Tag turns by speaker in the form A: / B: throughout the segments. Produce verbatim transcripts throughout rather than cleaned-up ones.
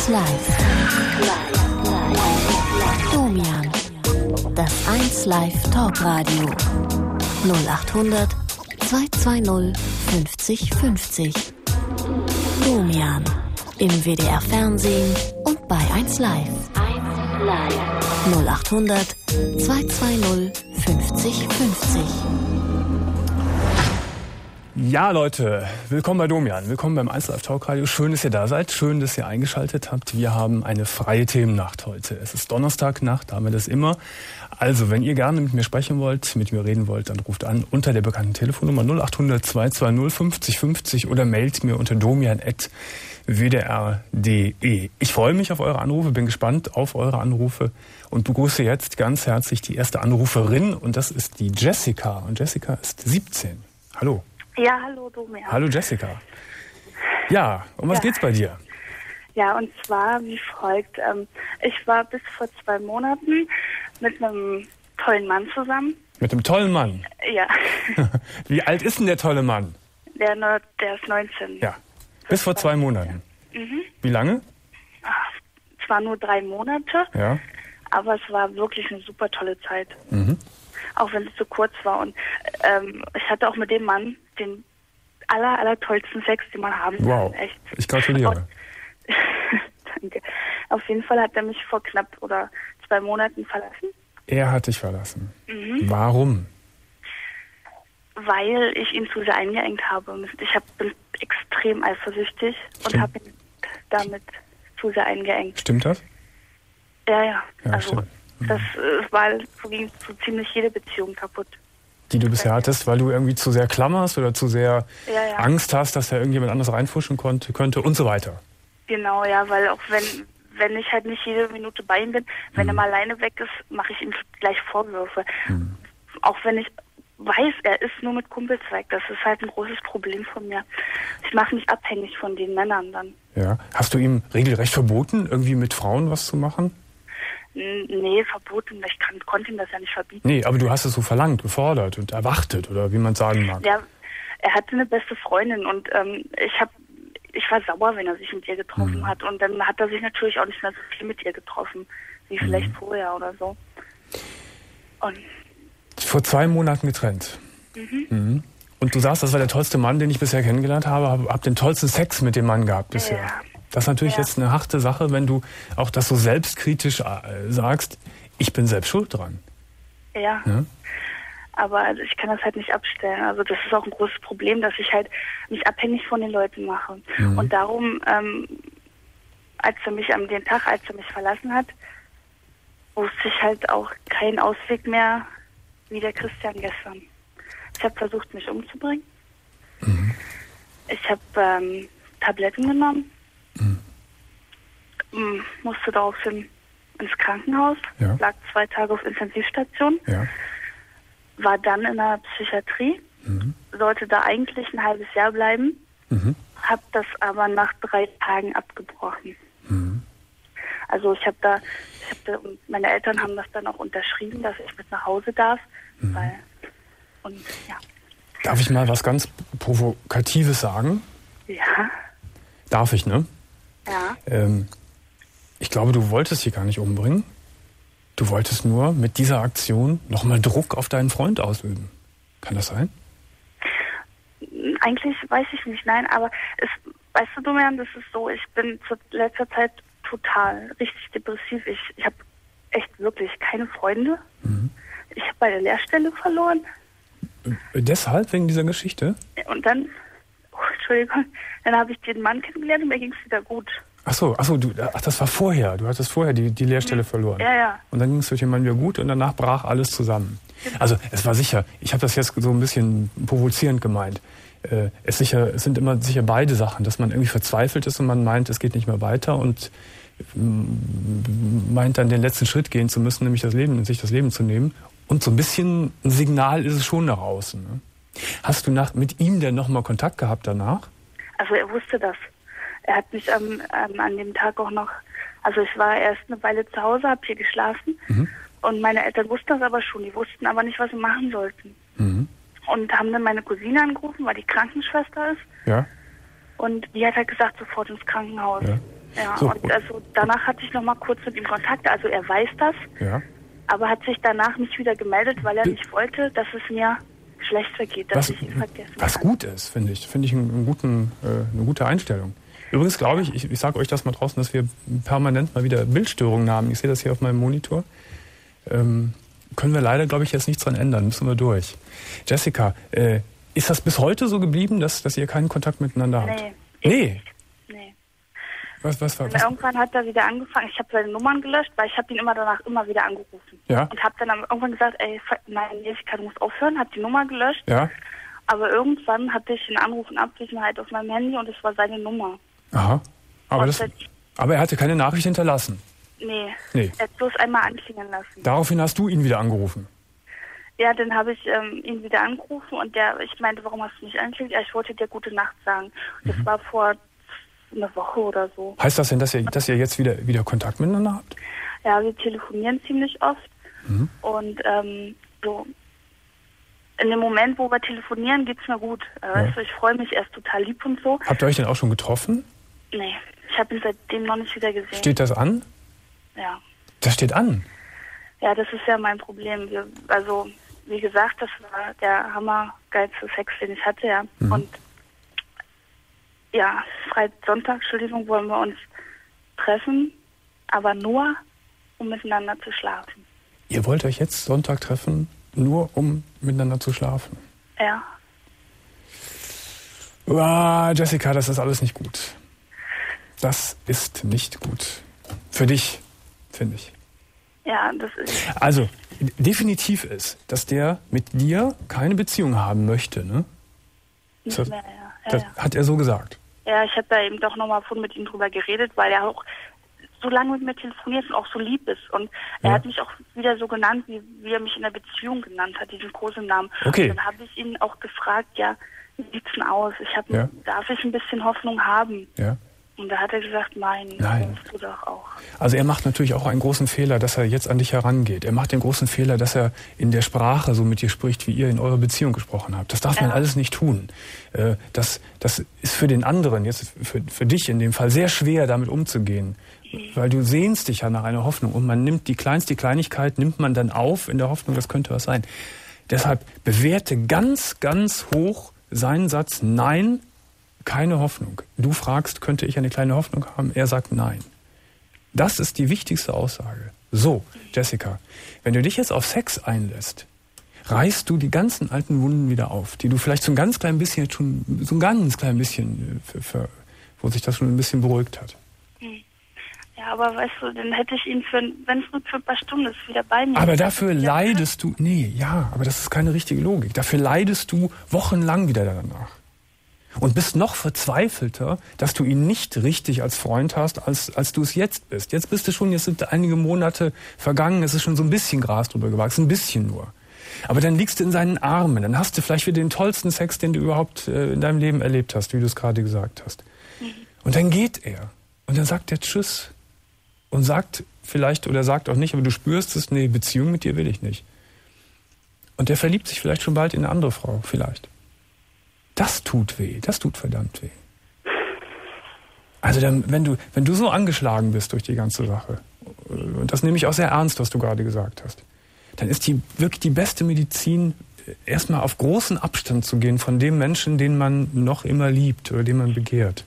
A: eins Live. Domian. Das eins Live Talkradio. null acht hundert zweihundertzweißig fünfzig fünfzig. Domian. Im W D R Fernsehen und bei eins Live. null acht hundert zweihundertzweißig fünfzig fünfzig.
B: Ja, Leute, willkommen bei Domian, willkommen beim eins Live Talkradio. Schön, dass ihr da seid, schön, dass ihr eingeschaltet habt. Wir haben eine freie Themennacht heute. Es ist Donnerstagnacht, da haben wir das immer. Also, wenn ihr gerne mit mir sprechen wollt, mit mir reden wollt, dann ruft an unter der bekannten Telefonnummer null acht hundert zweihundertzweißig fünfzig fünfzig oder mailt mir unter domian at w d r punkt d e. Ich freue mich auf eure Anrufe, bin gespannt auf eure Anrufe und begrüße jetzt ganz herzlich die erste Anruferin und das ist die Jessica. Und Jessica ist siebzehn. Hallo.
C: Ja, hallo Domian.
B: Hallo Jessica. Ja, um was
C: ja.
B: geht's bei dir?
C: Ja, und zwar wie folgt. Ähm, ich war bis vor zwei Monaten mit einem tollen Mann zusammen.
B: Mit einem tollen Mann?
C: Ja.
B: Wie alt ist denn der tolle Mann?
C: Der, der ist neunzehn.
B: Ja, bis vor zwei Monaten.
C: Mhm.
B: Wie lange?
C: Ach, es war nur drei Monate,
B: ja.
C: aber es war wirklich eine super tolle Zeit.
B: Mhm.
C: Auch wenn es zu kurz war. Und ähm, ich hatte auch mit dem Mann den aller, aller tollsten Sex, den man haben kann.
B: Wow,
C: echt.
B: Ich gratuliere.
C: Und, danke. Auf jeden Fall hat er mich vor knapp oder zwei Monaten verlassen.
B: Er hat dich verlassen.
C: Mhm.
B: Warum?
C: Weil ich ihn zu sehr eingeengt habe. Ich hab, bin extrem eifersüchtig
B: Stimmt.
C: und habe ihn damit zu sehr eingeengt.
B: Stimmt das?
C: Ja, ja.
B: Ja,
C: also
B: stimmt. Mhm.
C: das äh, war so ging so ziemlich jede Beziehung kaputt.
B: Die du bisher hattest, weil du irgendwie zu sehr klammerst oder zu sehr
C: ja, ja.
B: Angst hast, dass da irgendjemand anderes reinfuschen konnte, könnte und so weiter.
C: Genau, ja, weil auch wenn wenn ich halt nicht jede Minute bei ihm bin, wenn mhm. er mal alleine weg ist, mache ich ihm gleich Vorwürfe. Mhm. Auch wenn ich weiß, er ist nur mit Kumpels weg. Das ist halt ein großes Problem von mir. Ich mache mich abhängig von den Männern dann.
B: Ja. Hast du ihm regelrecht verboten, irgendwie mit Frauen was zu machen?
C: Nee, verboten. Ich kann, konnte ihm das ja nicht verbieten.
B: Nee, aber du hast es so verlangt, gefordert und erwartet, oder wie man sagen mag.
C: Ja, er hatte eine beste Freundin und ähm, ich habe, ich war sauer, wenn er sich mit ihr getroffen mhm. hat. Und dann hat er sich natürlich auch nicht mehr so viel mit ihr getroffen, wie vielleicht mhm. vorher oder so. Und
B: vor zwei Monaten getrennt. Mhm. Mhm. Und du sagst, das war der tollste Mann, den ich bisher kennengelernt habe, hab, hab den tollsten Sex mit dem Mann gehabt bisher.
C: Ja.
B: Das ist natürlich
C: ja.
B: jetzt eine harte Sache, wenn du auch das so selbstkritisch äh, sagst, ich bin selbst schuld dran.
C: Ja. ja. Aber also ich kann das halt nicht abstellen. Also das ist auch ein großes Problem, dass ich halt mich abhängig von den Leuten mache. Mhm. Und darum, ähm, als er mich am den Tag, als er mich verlassen hat, wusste ich halt auch keinen Ausweg mehr, wie der Christian gestern. Ich habe versucht, mich umzubringen. Mhm. Ich habe ähm, Tabletten genommen. Mhm. Musste daraufhin ins Krankenhaus, ja. lag zwei Tage auf Intensivstation,
B: ja.
C: war dann in der Psychiatrie, mhm. sollte da eigentlich ein halbes Jahr bleiben, mhm. habe das aber nach drei Tagen abgebrochen. Mhm. Also ich habe da, ich hab da, meine Eltern haben das dann auch unterschrieben, dass ich mit nach Hause darf, mhm. weil, und ja.
B: Darf ich mal was ganz Provokatives sagen?
C: Ja.
B: Darf ich, ne?
C: Ja.
B: Ähm, ich glaube, du wolltest sie gar nicht umbringen. Du wolltest nur mit dieser Aktion nochmal Druck auf deinen Freund ausüben. Kann das sein?
C: Eigentlich weiß ich nicht, nein, aber es, weißt du, Domian, das ist so, ich bin zu letzter Zeit total, richtig depressiv. Ich, ich habe echt wirklich keine Freunde. Mhm. Ich habe meine Lehrstelle verloren.
B: Äh, deshalb, wegen dieser Geschichte?
C: Und dann, oh, Entschuldigung, dann habe ich den Mann kennengelernt und mir ging es wieder gut.
B: Ach so, ach so, du, ach, das war vorher. Du hattest vorher die, die Lehrstelle mhm. verloren.
C: Ja, ja.
B: Und dann ging es durch den Mann wieder gut und danach brach alles zusammen. Genau. Also es war sicher, ich habe das jetzt so ein bisschen provozierend gemeint. Äh, es, sicher, es sind immer sicher beide Sachen, dass man irgendwie verzweifelt ist und man meint, es geht nicht mehr weiter und meint dann den letzten Schritt gehen zu müssen, nämlich das Leben, sich das Leben zu nehmen. Und so ein bisschen ein Signal ist es schon nach außen. Ne? Hast du nach, mit ihm denn nochmal Kontakt gehabt danach?
C: Also er wusste das. Er hat mich ähm, ähm, an dem Tag auch noch, also ich war erst eine Weile zu Hause, habe hier geschlafen mhm. und meine Eltern wussten das aber schon, die wussten aber nicht, was sie machen sollten. Mhm. Und haben dann meine Cousine angerufen, weil die Krankenschwester ist.
B: Ja.
C: Und die hat halt gesagt, sofort ins Krankenhaus.
B: Ja.
C: Ja,
B: so.
C: Und also danach hatte ich noch mal kurz mit ihm Kontakt. Also er weiß das,
B: ja.
C: aber hat sich danach nicht wieder gemeldet, weil er nicht wollte, dass es mir schlecht vergeht, dass
B: was,
C: ich ihn vergessen
B: Was
C: kann.
B: gut ist, finde ich. Finde ich einen, einen guten, äh, eine gute Einstellung. Übrigens glaube ich, ich, ich sage euch das mal draußen, dass wir permanent mal wieder Bildstörungen haben. Ich sehe das hier auf meinem Monitor. Ähm, können wir leider, glaube ich, jetzt nichts dran ändern. Müssen wir durch. Jessica, äh, ist das bis heute so geblieben, dass, dass ihr keinen Kontakt miteinander habt?
C: Nee.
B: Nee?
C: Nee.
B: Was, was, was, was?
C: Irgendwann hat er wieder angefangen, ich habe seine Nummern gelöscht, weil ich habe ihn immer danach immer wieder angerufen.
B: Ja.
C: Und habe dann irgendwann gesagt, ey, nein, Jessica, du musst aufhören, habe die Nummer gelöscht.
B: Ja.
C: Aber irgendwann hatte ich einen Anruf in Abwesenheit auf meinem Handy und es war seine Nummer.
B: Aha. Aber, das,
C: das,
B: aber er hatte keine Nachricht hinterlassen?
C: Nee.
B: Nee.
C: Er hat bloß einmal anklingen lassen.
B: Daraufhin hast du ihn wieder angerufen?
C: Ja, dann habe ich ähm, ihn wieder angerufen und der, ich meinte, warum hast du mich angeklingelt? Ja, ich wollte dir gute Nacht sagen. Das mhm. war vor einer Woche oder so.
B: Heißt das denn, dass ihr, dass ihr jetzt wieder, wieder Kontakt miteinander habt?
C: Ja, wir telefonieren ziemlich oft. Mhm. Und ähm, so in dem Moment, wo wir telefonieren, geht's mir gut. Ja. Weißt du, ich freue mich, er ist total lieb und so.
B: Habt ihr euch denn auch schon getroffen?
C: Nee, ich habe ihn seitdem noch nicht wieder gesehen.
B: Steht das an?
C: Ja.
B: Das steht an?
C: Ja, das ist ja mein Problem. Wir, also, wie gesagt, das war der hammergeilste Sex, den ich hatte, ja. Mhm. Und ja, Freitag, Sonntag, Entschuldigung, wollen wir uns treffen, aber nur, um miteinander zu schlafen.
B: Ihr wollt euch jetzt Sonntag treffen, nur um miteinander zu schlafen?
C: Ja.
B: Ah, Jessica, das ist alles nicht gut. Das ist nicht gut. Für dich, finde ich.
C: Ja, das ist...
B: Also, definitiv ist, dass der mit dir keine Beziehung haben möchte, ne?
C: Nicht
B: das,
C: mehr, ja. ja,
B: das
C: ja.
B: hat er so gesagt?
C: Ja, ich habe da eben doch nochmal vorhin mit ihm drüber geredet, weil er auch so lange mit mir telefoniert und auch so lieb ist. Und er
B: ja.
C: hat mich auch wieder so genannt, wie, wie er mich in der Beziehung genannt hat, diesen Kosenamen.
B: Okay.
C: Und dann habe ich ihn auch gefragt, ja, wie sieht's denn aus? Ich hab,
B: ja.
C: Darf ich ein bisschen Hoffnung haben?
B: Ja.
C: Und da hat er gesagt, nein,
B: nein.
C: das tust du doch auch.
B: Also er macht natürlich auch einen großen Fehler, dass er jetzt an dich herangeht. Er macht den großen Fehler, dass er in der Sprache so mit dir spricht, wie ihr in eurer Beziehung gesprochen habt. Das darf man ja. alles nicht tun. Das, das ist für den anderen, jetzt für, für dich in dem Fall, sehr schwer, damit umzugehen. Mhm. Weil du sehnst dich ja nach einer Hoffnung. Und man nimmt die kleinste Kleinigkeit, nimmt man dann auf in der Hoffnung, das könnte was sein. Deshalb bewerte ganz, ganz hoch seinen Satz, nein, keine Hoffnung. Du fragst, könnte ich eine kleine Hoffnung haben? Er sagt nein. Das ist die wichtigste Aussage. So, Jessica, wenn du dich jetzt auf Sex einlässt, reißt du die ganzen alten Wunden wieder auf, die du vielleicht so ein ganz klein bisschen, schon so ein ganz klein bisschen, für, für, wo sich das schon ein bisschen beruhigt hat.
C: Ja, aber weißt du, dann hätte ich ihn, für, wenn es nur für ein paar Stunden ist, wieder bei mir.
B: Aber dafür leidest du, nee, ja, aber das ist keine richtige Logik. Dafür leidest du wochenlang wieder danach. Und bist noch verzweifelter, dass du ihn nicht richtig als Freund hast, als, als du es jetzt bist. Jetzt bist du schon, jetzt sind einige Monate vergangen, es ist schon so ein bisschen Gras drüber gewachsen, ein bisschen nur. Aber dann liegst du in seinen Armen, dann hast du vielleicht wieder den tollsten Sex, den du überhaupt äh, in deinem Leben erlebt hast, wie du es gerade gesagt hast. Mhm. Und dann geht er. Und dann sagt er Tschüss. Und sagt vielleicht, oder sagt auch nicht, aber du spürst es, nee, Beziehung mit dir will ich nicht. Und der verliebt sich vielleicht schon bald in eine andere Frau, vielleicht. Das tut weh, das tut verdammt weh. Also dann, wenn du, wenn du so angeschlagen bist durch die ganze Sache, und das nehme ich auch sehr ernst, was du gerade gesagt hast, dann ist die wirklich die beste Medizin, erstmal auf großen Abstand zu gehen von dem Menschen, den man noch immer liebt oder den man begehrt.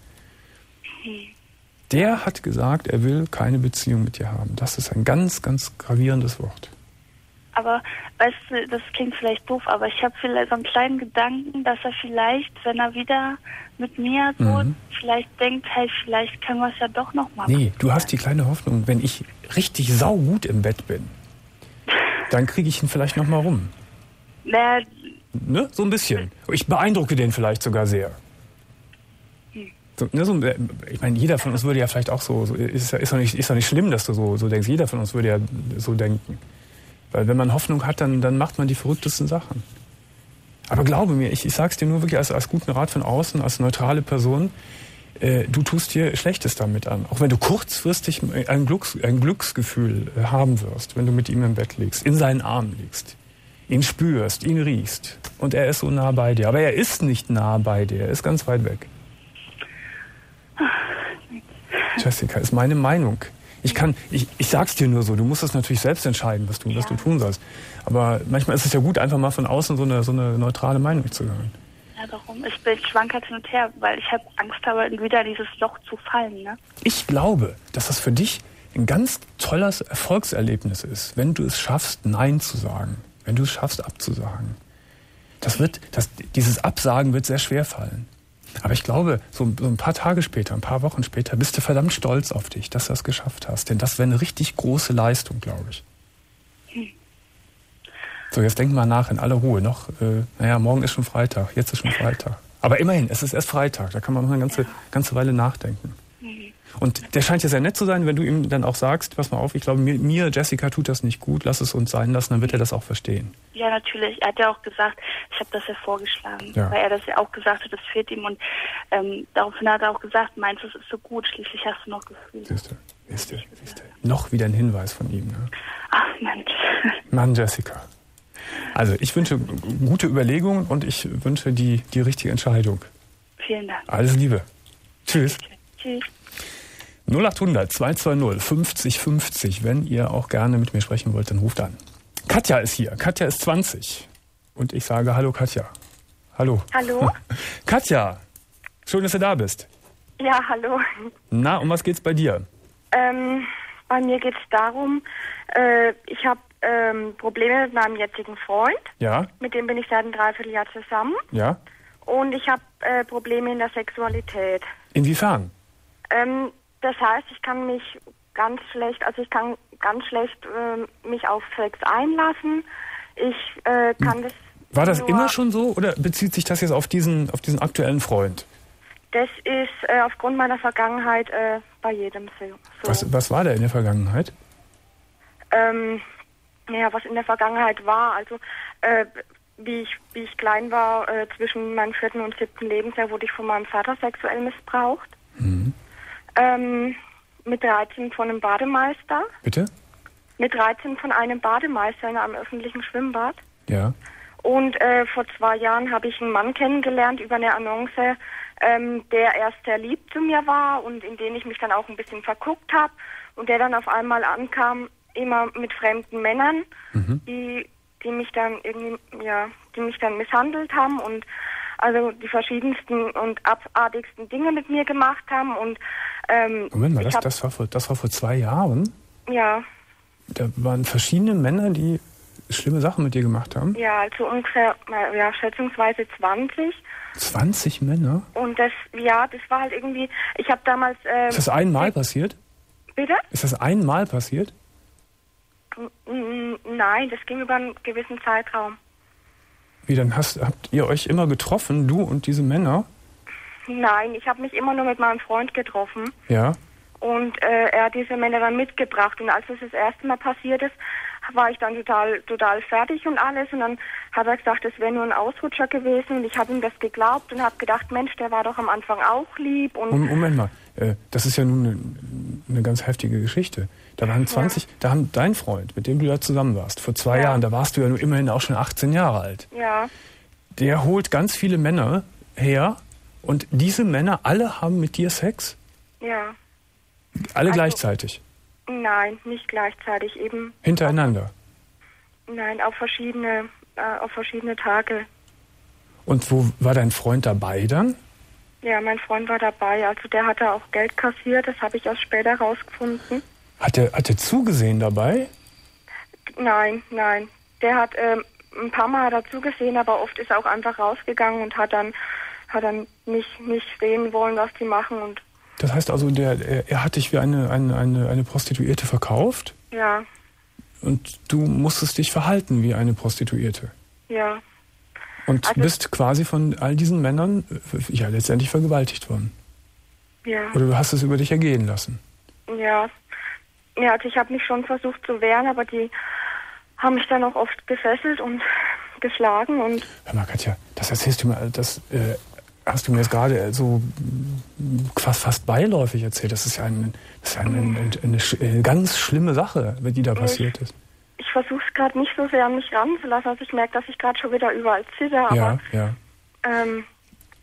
B: Der hat gesagt, er will keine Beziehung mit dir haben. Das ist ein ganz, ganz gravierendes Wort.
C: Aber, weißt du, das klingt vielleicht doof, aber ich habe vielleicht so einen kleinen Gedanken, dass er vielleicht, wenn er wieder mit mir so, mhm. vielleicht denkt, hey, vielleicht können wir es ja doch noch mal.
B: Nee, du hast die kleine Hoffnung, wenn ich richtig saugut im Bett bin, dann kriege ich ihn vielleicht noch mal rum.
C: Na,
B: ne? So ein bisschen. Ich beeindrucke den vielleicht sogar sehr.
C: Hm.
B: So, ne, so, ich meine, jeder von uns würde ja vielleicht auch so, so ist, ist, doch nicht, ist doch nicht schlimm, dass du so, so denkst. Jeder von uns würde ja so denken. Weil wenn man Hoffnung hat, dann, dann macht man die verrücktesten Sachen. Aber glaube mir, ich, ich sag's dir nur wirklich als, als guten Rat von außen, als neutrale Person, äh, du tust dir Schlechtes damit an. Auch wenn du kurzfristig ein, Glücks, ein Glücksgefühl haben wirst, wenn du mit ihm im Bett liegst, in seinen Armen liegst, ihn spürst, ihn riechst und er ist so nah bei dir. Aber er ist nicht nah bei dir, er ist ganz weit weg. Jessica, ist meine Meinung. Ich kann, ich, ich sag's dir nur so, du musst es natürlich selbst entscheiden, was du, ja. was du tun sollst. Aber manchmal ist es ja gut, einfach mal von außen so eine, so eine neutrale Meinung zu hören.
C: Ja, warum? Ich bin schwank halt hin und her, weil ich habe Angst habe, wieder in dieses Loch zu fallen. Ne?
B: Ich glaube, dass das für dich ein ganz tolles Erfolgserlebnis ist, wenn du es schaffst, Nein zu sagen. Wenn du es schaffst, abzusagen. Das wird, das, dieses Absagen wird sehr schwer fallen. Aber ich glaube, so, so ein paar Tage später, ein paar Wochen später, bist du verdammt stolz auf dich, dass du das geschafft hast. Denn das wäre eine richtig große Leistung, glaube ich. Hm. So, jetzt denk mal nach in aller Ruhe. Noch, äh, naja, morgen ist schon Freitag, jetzt ist schon Freitag. Aber immerhin, es ist erst Freitag, da kann man noch eine ganze, ganze Weile nachdenken. Hm. Und der scheint ja sehr nett zu sein, wenn du ihm dann auch sagst, pass mal auf, ich glaube, mir, mir, Jessica, tut das nicht gut, lass es uns sein lassen, dann wird er das auch verstehen.
C: Ja, natürlich. Er hat ja auch gesagt, ich habe das ja vorgeschlagen,
B: ja.
C: weil er das ja auch gesagt hat, das fehlt ihm. Und ähm, daraufhin hat er auch gesagt, meinst du, es ist so gut, schließlich hast du noch Gefühle.
B: Siehst du, siehst du, siehst du. Noch wieder ein Hinweis von ihm. Ne?
C: Ach, Mensch.
B: Mann, Jessica. Also, ich wünsche gute Überlegungen und ich wünsche die, die richtige Entscheidung.
C: Vielen Dank.
B: Alles Liebe. Tschüss.
C: Tschüss.
B: null acht hundert zwei zwei null fünfzig fünfzig. Wenn ihr auch gerne mit mir sprechen wollt, dann ruft an. Katja ist hier. Katja ist zwanzig. Und ich sage Hallo Katja. Hallo.
C: Hallo.
B: Katja, schön, dass du da bist.
C: Ja, hallo.
B: Na, um was geht's bei dir?
C: Ähm, bei mir geht's darum, äh, ich habe ähm, Probleme mit meinem jetzigen Freund.
B: Ja.
C: Mit dem bin ich seit einem Dreivierteljahr zusammen.
B: Ja.
C: Und ich habe äh, Probleme in der Sexualität.
B: Inwiefern?
C: Ähm, das heißt, ich kann mich ganz schlecht, also ich kann ganz schlecht äh, mich auf Sex einlassen. Ich äh, kann das.
B: War das
C: nur,
B: immer schon so oder bezieht sich das jetzt auf diesen, auf diesen aktuellen Freund?
C: Das ist äh, aufgrund meiner Vergangenheit äh, bei jedem so.
B: Was, was war da in der Vergangenheit?
C: Ähm, ja, was in der Vergangenheit war, also äh, wie ich wie ich klein war, äh, zwischen meinem vierten und siebten Lebensjahr wurde ich von meinem Vater sexuell missbraucht. Mhm. Ähm, mit dreizehn von einem Bademeister.
B: Bitte?
C: Mit dreizehn von einem Bademeister in einem öffentlichen Schwimmbad.
B: Ja.
C: Und äh, vor zwei Jahren habe ich einen Mann kennengelernt über eine Annonce, ähm, der erst sehr lieb zu mir war und in den ich mich dann auch ein bisschen verguckt habe und der dann auf einmal ankam, immer mit fremden Männern, mhm. die die mich dann irgendwie, ja, die mich dann misshandelt haben und also die verschiedensten und abartigsten Dinge mit mir gemacht haben und ähm,
B: Moment mal, das, hab, das, war vor, das war vor zwei Jahren?
C: Ja.
B: Da waren verschiedene Männer, die schlimme Sachen mit dir gemacht haben?
C: Ja, also ungefähr, ja, schätzungsweise zwanzig.
B: zwanzig Männer?
C: Und das, ja, das war halt irgendwie, ich habe damals... Ähm,
B: Ist das einmal passiert?
C: Bitte?
B: Ist das einmal passiert?
C: Nein, das ging über einen gewissen Zeitraum.
B: Wie, dann hast, habt ihr euch immer getroffen, du und diese Männer?
C: Nein, ich habe mich immer nur mit meinem Freund getroffen.
B: Ja.
C: Und äh, er hat diese Männer dann mitgebracht. Und als das das erste Mal passiert ist, war ich dann total total fertig und alles. Und dann hat er gesagt, das wäre nur ein Ausrutscher gewesen. Und ich habe ihm das geglaubt und habe gedacht, Mensch, der war doch am Anfang auch lieb. Und
B: Moment mal, äh, das ist ja nun eine, eine ganz heftige Geschichte. Da waren zwanzig, ja. Da haben dein Freund, mit dem du da zusammen warst, vor zwei ja. Jahren, da warst du ja nur immerhin auch schon achtzehn Jahre alt.
C: Ja.
B: Der holt ganz viele Männer her und diese Männer alle haben mit dir Sex?
C: Ja.
B: Alle
C: also,
B: gleichzeitig?
C: Nein, nicht gleichzeitig, eben.
B: Hintereinander?
C: Auf, nein, auf verschiedene, äh, auf verschiedene Tage.
B: Und wo war dein Freund dabei dann?
C: Ja, mein Freund war dabei, also der hatte auch Geld kassiert, das habe ich erst später rausgefunden.
B: Hat er hat er zugesehen dabei?
C: Nein, nein. Der hat ähm, ein paar Mal hat er zugesehen, aber oft ist er auch einfach rausgegangen und hat dann hat dann nicht nicht sehen wollen, was die machen. Und
B: das heißt also, der er, er hat dich wie eine eine eine eine Prostituierte verkauft?
C: Ja.
B: Und du musstest dich verhalten wie eine Prostituierte?
C: Ja.
B: Und also, bist quasi von all diesen Männern ja letztendlich vergewaltigt worden?
C: Ja.
B: Oder du hast es über dich ergehen lassen?
C: Ja. Ja, also ich habe mich schon versucht zu wehren, aber die haben mich dann auch oft gefesselt und geschlagen und...
B: Hör mal, Katja, das erzählst du mir, das äh, hast du mir jetzt gerade so fast, fast beiläufig erzählt. Das ist ja, ein, das ist ja eine, eine, eine, eine ganz schlimme Sache, die da passiert
C: ich,
B: ist.
C: Ich versuche es gerade nicht so sehr an mich ranzulassen, also ich merke, dass ich gerade schon wieder überall zitter, aber...
B: Ja, ja.
C: Ähm,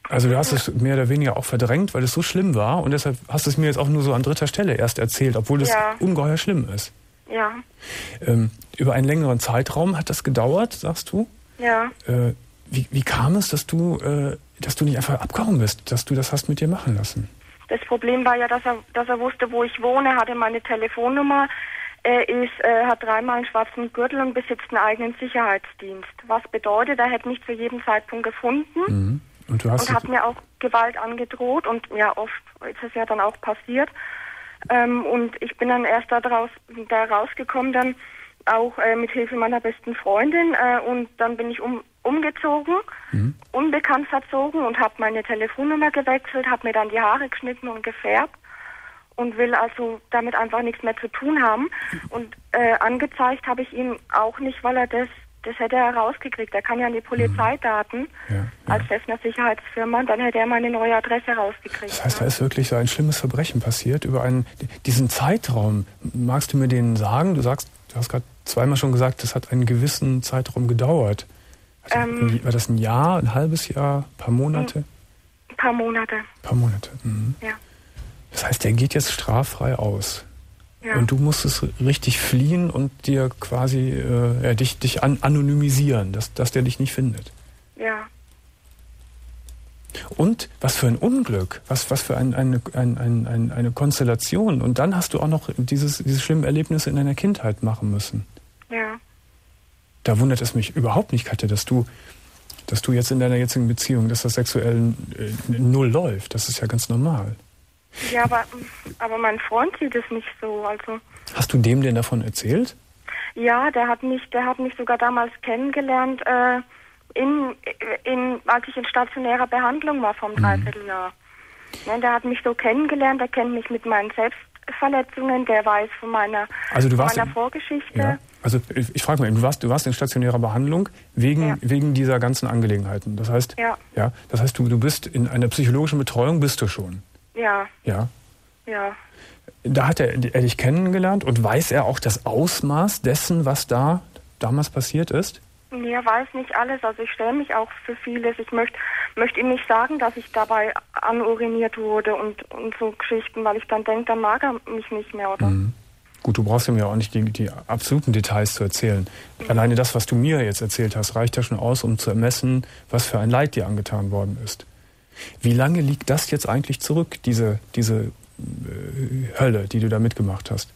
B: Also du hast ja. es mehr oder weniger auch verdrängt, weil es so schlimm war und deshalb hast du es mir jetzt auch nur so an dritter Stelle erst erzählt, obwohl das ja. ungeheuer schlimm ist.
C: Ja.
B: Ähm, über einen längeren Zeitraum hat das gedauert, sagst du?
C: Ja.
B: Äh, wie, wie kam es, dass du, äh, dass du nicht einfach abgehauen bist, dass du das hast mit dir machen lassen?
C: Das Problem war ja, dass er, dass er wusste, wo ich wohne, hatte meine Telefonnummer. Er ist, äh, hat dreimal einen schwarzen Gürtel und besitzt einen eigenen Sicherheitsdienst. Was bedeutet, er hätte mich zu jedem Zeitpunkt gefunden
B: mhm. und, du hast
C: und hat mir auch Gewalt angedroht und ja, oft ist es ja dann auch passiert. Ähm, und ich bin dann erst da, draus, da rausgekommen, dann auch äh, mit Hilfe meiner besten Freundin äh, und dann bin ich um, umgezogen, mhm. unbekannt verzogen und habe meine Telefonnummer gewechselt, habe mir dann die Haare geschnitten und gefärbt. Und will also damit einfach nichts mehr zu tun haben. Und äh, angezeigt habe ich ihn auch nicht, weil er das, das hätte er rausgekriegt. Er kann ja an die Polizeidaten ja, ja. als Chef einer Sicherheitsfirma, und dann hätte er meine neue Adresse rausgekriegt.
B: Das heißt, da ist wirklich so ein schlimmes Verbrechen passiert über einen, diesen Zeitraum. Magst du mir den sagen? Du sagst, du hast gerade zweimal schon gesagt, das hat einen gewissen Zeitraum gedauert. Also, ähm, war das ein Jahr, ein halbes Jahr, ein paar Monate?
C: Ein paar Monate.
B: Ein paar Monate, mhm.
C: Ja.
B: Das heißt, der geht jetzt straffrei aus.
C: Ja.
B: Und du musstest richtig fliehen und dir quasi äh, ja, dich, dich an, anonymisieren, dass, dass der dich nicht findet.
C: Ja.
B: Und was für ein Unglück, was, was für ein, eine, ein, ein, ein, eine Konstellation. Und dann hast du auch noch dieses, diese schlimmen Erlebnisse in deiner Kindheit machen müssen.
C: Ja.
B: Da wundert es mich überhaupt nicht, Katja, dass du, dass du jetzt in deiner jetzigen Beziehung, dass das sexuell äh, null läuft. Das ist ja ganz normal.
C: Ja, aber, aber mein Freund sieht es nicht so, also.
B: Hast du dem denn davon erzählt?
C: Ja, der hat mich, der hat mich sogar damals kennengelernt, äh, in, in, als ich in stationärer Behandlung war vom Dreivierteljahr. Mhm. Ja, der hat mich so kennengelernt, der kennt mich mit meinen Selbstverletzungen, der weiß von meiner,
B: also du
C: von
B: warst
C: meiner
B: in,
C: Vorgeschichte.
B: Ja, also ich, ich frage mal, du warst, du warst in stationärer Behandlung wegen, ja. wegen dieser ganzen Angelegenheiten. Das heißt,
C: ja.
B: Ja, das heißt, du, du bist in einer psychologischen Betreuung, bist du schon.
C: Ja.
B: Ja.
C: Ja.
B: Da hat er, er dich kennengelernt und weiß er auch das Ausmaß dessen, was da damals passiert ist?
C: Nee, er weiß nicht alles. Also ich stelle mich auch für vieles. Ich möchte möchte ihm nicht sagen, dass ich dabei anuriniert wurde und, und so Geschichten, weil ich dann denke, dann mag er mich nicht mehr, oder?
B: Mhm. Gut, du brauchst ihm ja auch nicht die, die absoluten Details zu erzählen. Mhm. Alleine das, was du mir jetzt erzählt hast, reicht ja schon aus, um zu ermessen, was für ein Leid dir angetan worden ist. Wie lange liegt das jetzt eigentlich zurück, diese, diese äh, Hölle, die du da mitgemacht hast?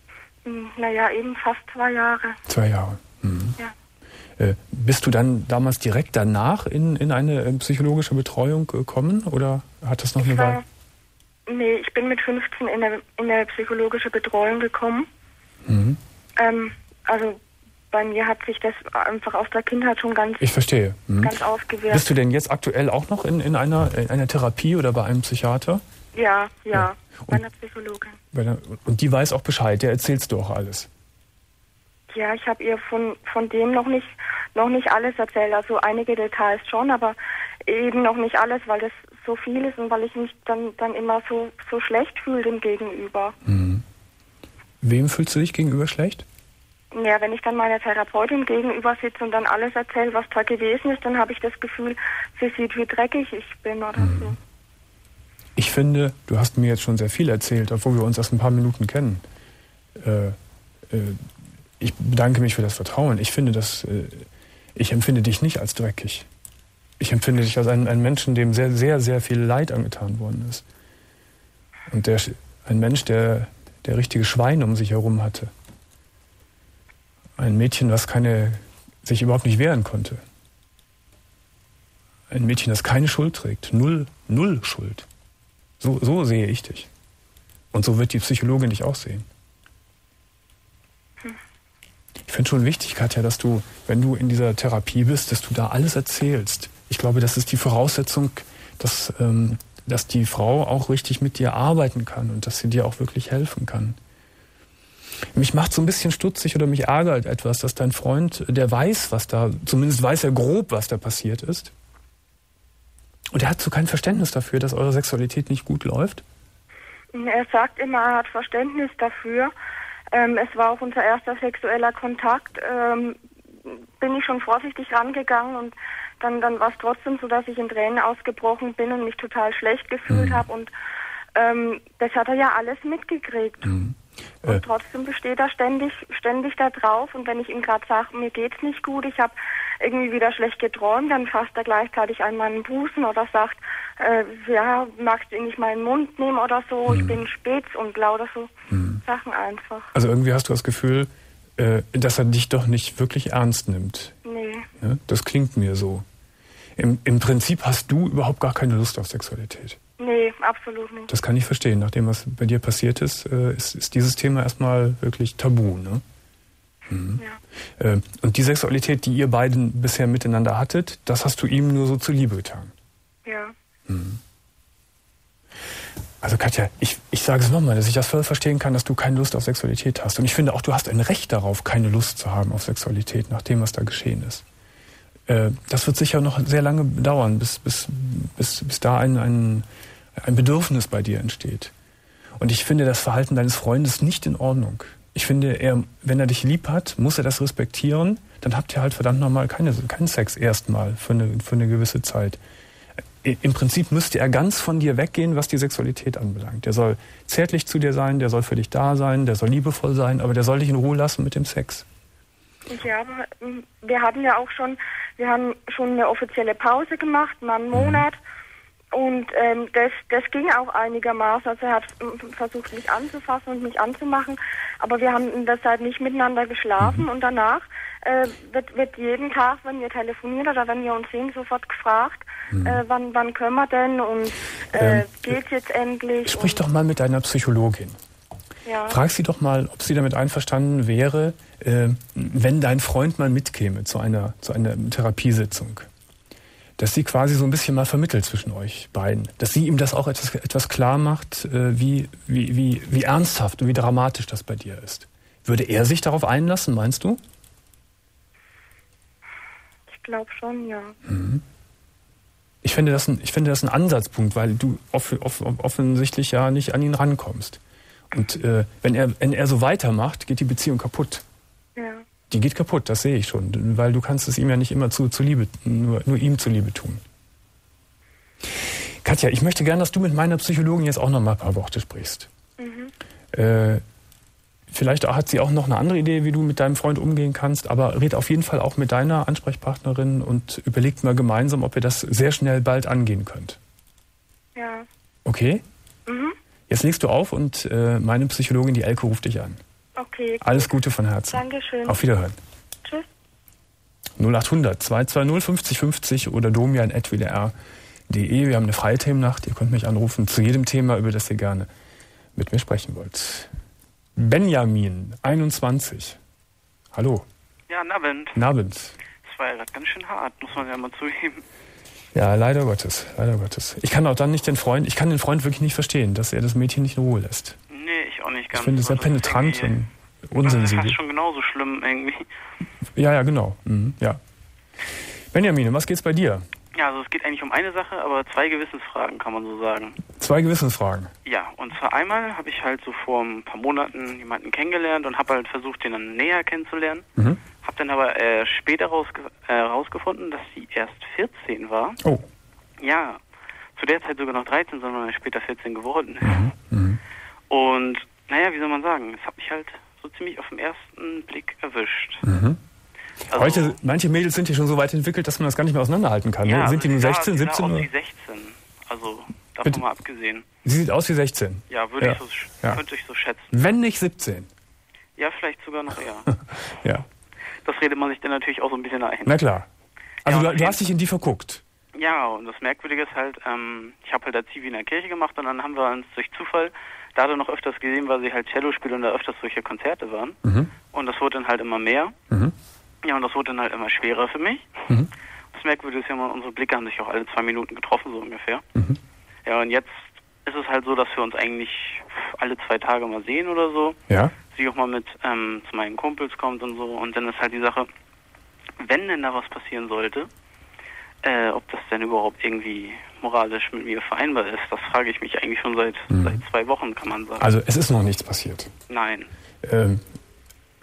C: Naja, eben fast zwei Jahre.
B: Zwei Jahre. Mhm.
C: Ja.
B: Äh, bist du dann damals direkt danach in, in eine äh, psychologische Betreuung gekommen oder hat das noch ich eine Weile?
C: Nee, ich bin mit fünfzehn in eine, in eine psychologische Betreuung gekommen.
B: Mhm.
C: Ähm, also bei mir hat sich das einfach aus der Kindheit schon ganz,
B: ich verstehe. Mhm.
C: ganz ausgewirkt.
B: Bist du denn jetzt aktuell auch noch in, in, einer, in einer Therapie oder bei einem Psychiater?
C: Ja, ja,
B: ja.
C: bei einer Psychologin.
B: Bei der, und die weiß auch Bescheid, der erzählst du auch alles?
C: Ja, ich habe ihr von, von dem noch nicht, noch nicht alles erzählt, also einige Details schon, aber eben noch nicht alles, weil das so viel ist und weil ich mich dann, dann immer so, so schlecht fühle dem Gegenüber.
B: Mhm. Wem fühlst du dich gegenüber schlecht?
C: Ja, wenn ich dann meiner Therapeutin gegenüber sitze und dann alles erzähle, was da gewesen ist, dann habe ich das Gefühl, sie sieht, wie dreckig ich bin oder mhm. so.
B: Ich finde, du hast mir jetzt schon sehr viel erzählt, obwohl wir uns erst ein paar Minuten kennen. Äh, äh, ich bedanke mich für das Vertrauen. Ich finde, dass, äh, ich empfinde dich nicht als dreckig. Ich empfinde dich als einen, einen Menschen, dem sehr, sehr, sehr viel Leid angetan worden ist. Und der, ein Mensch, der, der richtige Schweine um sich herum hatte. Ein Mädchen, was keine, sich überhaupt nicht wehren konnte. Ein Mädchen, das keine Schuld trägt. Null, null Schuld. So, so sehe ich dich. Und so wird die Psychologin dich auch sehen. Ich finde schon wichtig, Katja, dass du, wenn du in dieser Therapie bist, dass du da alles erzählst. Ich glaube, das ist die Voraussetzung, dass, ähm, dass die Frau auch richtig mit dir arbeiten kann und dass sie dir auch wirklich helfen kann. Mich macht so ein bisschen stutzig oder mich ärgert etwas, dass dein Freund, der weiß, was da, zumindest weiß er grob, was da passiert ist. Und er hat so kein Verständnis dafür, dass eure Sexualität nicht gut läuft?
C: Er sagt immer, er hat Verständnis dafür. Ähm, es war auch unser erster sexueller Kontakt. Ähm, bin ich schon vorsichtig rangegangen und
D: dann, dann war es trotzdem so, dass ich in Tränen ausgebrochen bin und mich total schlecht gefühlt mhm. habe. Und ähm, das hat er ja alles mitgekriegt. Mhm. Äh. Und trotzdem besteht er ständig, ständig da drauf. Und wenn ich ihm gerade sage, mir geht's nicht gut, ich habe irgendwie wieder schlecht geträumt, dann fasst er gleichzeitig an meinen Busen oder sagt, äh, ja, magst du ihn nicht mal in den Mund nehmen oder so, mhm. ich bin spitz und lauter so mhm. Sachen einfach.
B: Also irgendwie hast du das Gefühl, äh, dass er dich doch nicht wirklich ernst nimmt.
D: Nee.
B: Ja, das klingt mir so. Im, Im Prinzip hast du überhaupt gar keine Lust auf Sexualität.
D: Nee, absolut nicht.
B: Das kann ich verstehen. Nachdem, was bei dir passiert ist, äh, ist, ist dieses Thema erstmal wirklich tabu, ne? Mhm. Ja. Äh, und die Sexualität, die ihr beiden bisher miteinander hattet, das hast du ihm nur so zuliebe getan.
D: Ja.
B: Mhm. Also Katja, ich, ich sage es nochmal, dass ich das voll verstehen kann, dass du keine Lust auf Sexualität hast. Und ich finde auch, du hast ein Recht darauf, keine Lust zu haben auf Sexualität, nach dem, was da geschehen ist. Äh, das wird sicher noch sehr lange dauern, bis, bis, bis, bis da ein, ein, ein Bedürfnis bei dir entsteht. Und ich finde das Verhalten deines Freundes nicht in Ordnung. Ich finde, er, wenn er dich lieb hat, muss er das respektieren. Dann habt ihr halt verdammt nochmal keine, keinen Sex erstmal für eine, für eine gewisse Zeit. Im Prinzip müsste er ganz von dir weggehen, was die Sexualität anbelangt. Der soll zärtlich zu dir sein, der soll für dich da sein, der soll liebevoll sein, aber der soll dich in Ruhe lassen mit dem Sex.
D: Ja, aber wir hatten ja auch schon, wir haben schon eine offizielle Pause gemacht, mal einen Monat. Mhm. Und ähm, das, das ging auch einigermaßen. Also er hat versucht, mich anzufassen und mich anzumachen. Aber wir haben in der Zeit nicht miteinander geschlafen. Mhm. Und danach äh, wird, wird jeden Tag, wenn wir telefonieren oder wenn wir uns sehen, sofort gefragt, mhm. äh, wann, wann können wir denn und äh, ähm, geht's jetzt endlich?
B: Sprich doch mal mit deiner Psychologin.
D: Ja.
B: Frag sie doch mal, ob sie damit einverstanden wäre, äh, wenn dein Freund mal mitkäme zu einer, zu einer Therapiesitzung. Dass sie quasi so ein bisschen mal vermittelt zwischen euch beiden. Dass sie ihm das auch etwas, etwas klar macht, wie, wie, wie, wie ernsthaft und wie dramatisch das bei dir ist. Würde er sich darauf einlassen, meinst du?
D: Ich glaube schon, ja.
B: Mhm. Ich finde das ein, ich finde das ein Ansatzpunkt, weil du off, off, offensichtlich ja nicht an ihn rankommst. Und äh, wenn er, wenn er so weitermacht, geht die Beziehung kaputt.
D: Ja.
B: Die geht kaputt, das sehe ich schon, weil du kannst es ihm ja nicht immer zu, zuliebe, nur, nur ihm zuliebe tun. Katja, ich möchte gerne, dass du mit meiner Psychologin jetzt auch noch mal ein paar Worte sprichst. Mhm. Äh, vielleicht hat sie auch noch eine andere Idee, wie du mit deinem Freund umgehen kannst, aber red auf jeden Fall auch mit deiner Ansprechpartnerin und überlegt mal gemeinsam, ob ihr das sehr schnell bald angehen könnt.
D: Ja.
B: Okay?
D: Mhm.
B: Jetzt legst du auf und äh, meine Psychologin, die Elke, ruft dich an.
D: Okay. Gut.
B: Alles Gute von Herzen.
D: Dankeschön.
B: Auf Wiederhören.
D: Tschüss.
B: null achthundert zwei zwei null fünfzig fünfzig oder domian at w d r punkt de. Wir haben eine freie Themennacht. Ihr könnt mich anrufen zu jedem Thema, über das ihr gerne mit mir sprechen wollt. Benjamin, einundzwanzig. Hallo.
E: Ja, Nabend.
B: Nabend.
E: Das war ja gerade ganz schön hart, muss man ja mal zugeben.
B: Ja, leider Gottes, leider Gottes. Ich kann auch dann nicht den Freund, ich kann den Freund wirklich nicht verstehen, dass er das Mädchen nicht in Ruhe lässt.
E: Nee, ich auch nicht ganz.
B: Ich finde es sehr penetrant und unsensibel.
E: Das ist schon genauso schlimm irgendwie.
B: Ja, ja, genau. Mhm, ja. Benjamin, was geht's bei dir?
E: Ja, also es geht eigentlich um eine Sache, aber zwei Gewissensfragen, kann man so sagen.
B: Zwei Gewissensfragen?
E: Ja, und zwar einmal habe ich halt so vor ein paar Monaten jemanden kennengelernt und habe halt versucht, den dann näher kennenzulernen. Mhm. Habe dann aber äh, später rausge- äh, rausgefunden, dass sie erst vierzehn war.
B: Oh.
E: Ja, zu der Zeit sogar noch dreizehn, sondern später vierzehn geworden.
B: Mhm. Mhm.
E: Und, naja, wie soll man sagen, es hat mich halt so ziemlich auf den ersten Blick erwischt.
B: Mhm.
E: Also,
B: Heute, manche Mädels sind hier schon so weit entwickelt, dass man das gar nicht mehr auseinanderhalten kann.
E: Ja,
B: ne? Sind
E: also
B: die nur
E: sah,
B: sechzehn,
E: sie
B: siebzehn?
E: Sah aus
B: oder?
E: wie sechzehn. Also, davon
B: Bitte?
E: mal abgesehen.
B: Sie sieht aus wie sechzehn?
E: Ja, würde
B: ja.
E: ich so,
B: ja.
E: könnte ich so schätzen.
B: Wenn nicht siebzehn?
E: Ja, vielleicht sogar noch eher.
B: Ja.
E: Das redet man sich dann natürlich auch so ein bisschen ein.
B: Na klar. Also
E: ja,
B: du, du hast dich in die verguckt?
E: Ja, und das Merkwürdige ist halt, ähm, ich habe halt da Zivi in der Kirche gemacht und dann haben wir uns durch Zufall da hat er noch öfters gesehen, weil sie halt Cello spielt und da öfters solche Konzerte waren. Mhm. Und das wurde dann halt immer mehr. Mhm. Ja, und das wurde dann halt immer schwerer für mich. Mhm. Das Merkwürdige ist ja mal, unsere Blicke haben sich auch alle zwei Minuten getroffen, so ungefähr. Mhm. Ja, und jetzt ist es halt so, dass wir uns eigentlich alle zwei Tage mal sehen oder so. Ja. Sie auch mal mit ähm, zu meinen Kumpels kommt und so. Und dann ist halt die Sache, wenn denn da was passieren sollte, äh, ob das denn überhaupt irgendwie moralisch mit mir vereinbar ist, das frage ich mich eigentlich schon seit, mhm. seit zwei Wochen, kann man sagen.
B: Also es ist noch nichts passiert?
E: Nein.
B: Ähm,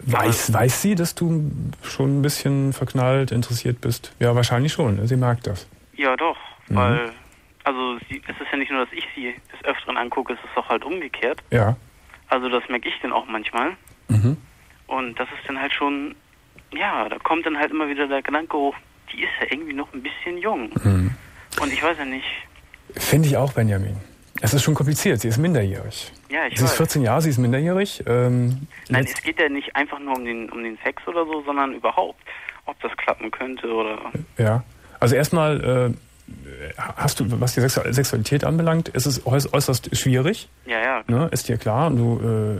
B: Weiß, weiß sie, dass du schon ein bisschen verknallt, interessiert bist? Ja, wahrscheinlich schon. Ne? Sie merkt das.
E: Ja, doch.
B: Mhm.
E: Weil, also sie, es ist ja nicht nur, dass ich sie des Öfteren angucke, es ist doch halt umgekehrt.
B: Ja.
E: Also das merke ich dann auch manchmal.
B: Mhm.
E: Und das ist dann halt schon, ja, da kommt dann halt immer wieder der Gedanke hoch, die ist ja irgendwie noch ein bisschen jung.
B: Mhm.
E: Und ich weiß ja nicht.
B: Finde ich auch, Benjamin. Es ist schon kompliziert, sie ist minderjährig.
E: Ja, ich
B: Sie
E: weiß.
B: ist vierzehn Jahre, sie ist minderjährig. Ähm,
E: Nein, es geht ja nicht einfach nur um den, um den Sex oder so, sondern überhaupt, ob das klappen könnte oder...
B: Ja, also erstmal, äh, hast du, was die Sexu- Sexualität anbelangt, ist es äußerst schwierig.
E: Ja, ja.
B: Ne, ist dir klar. Du,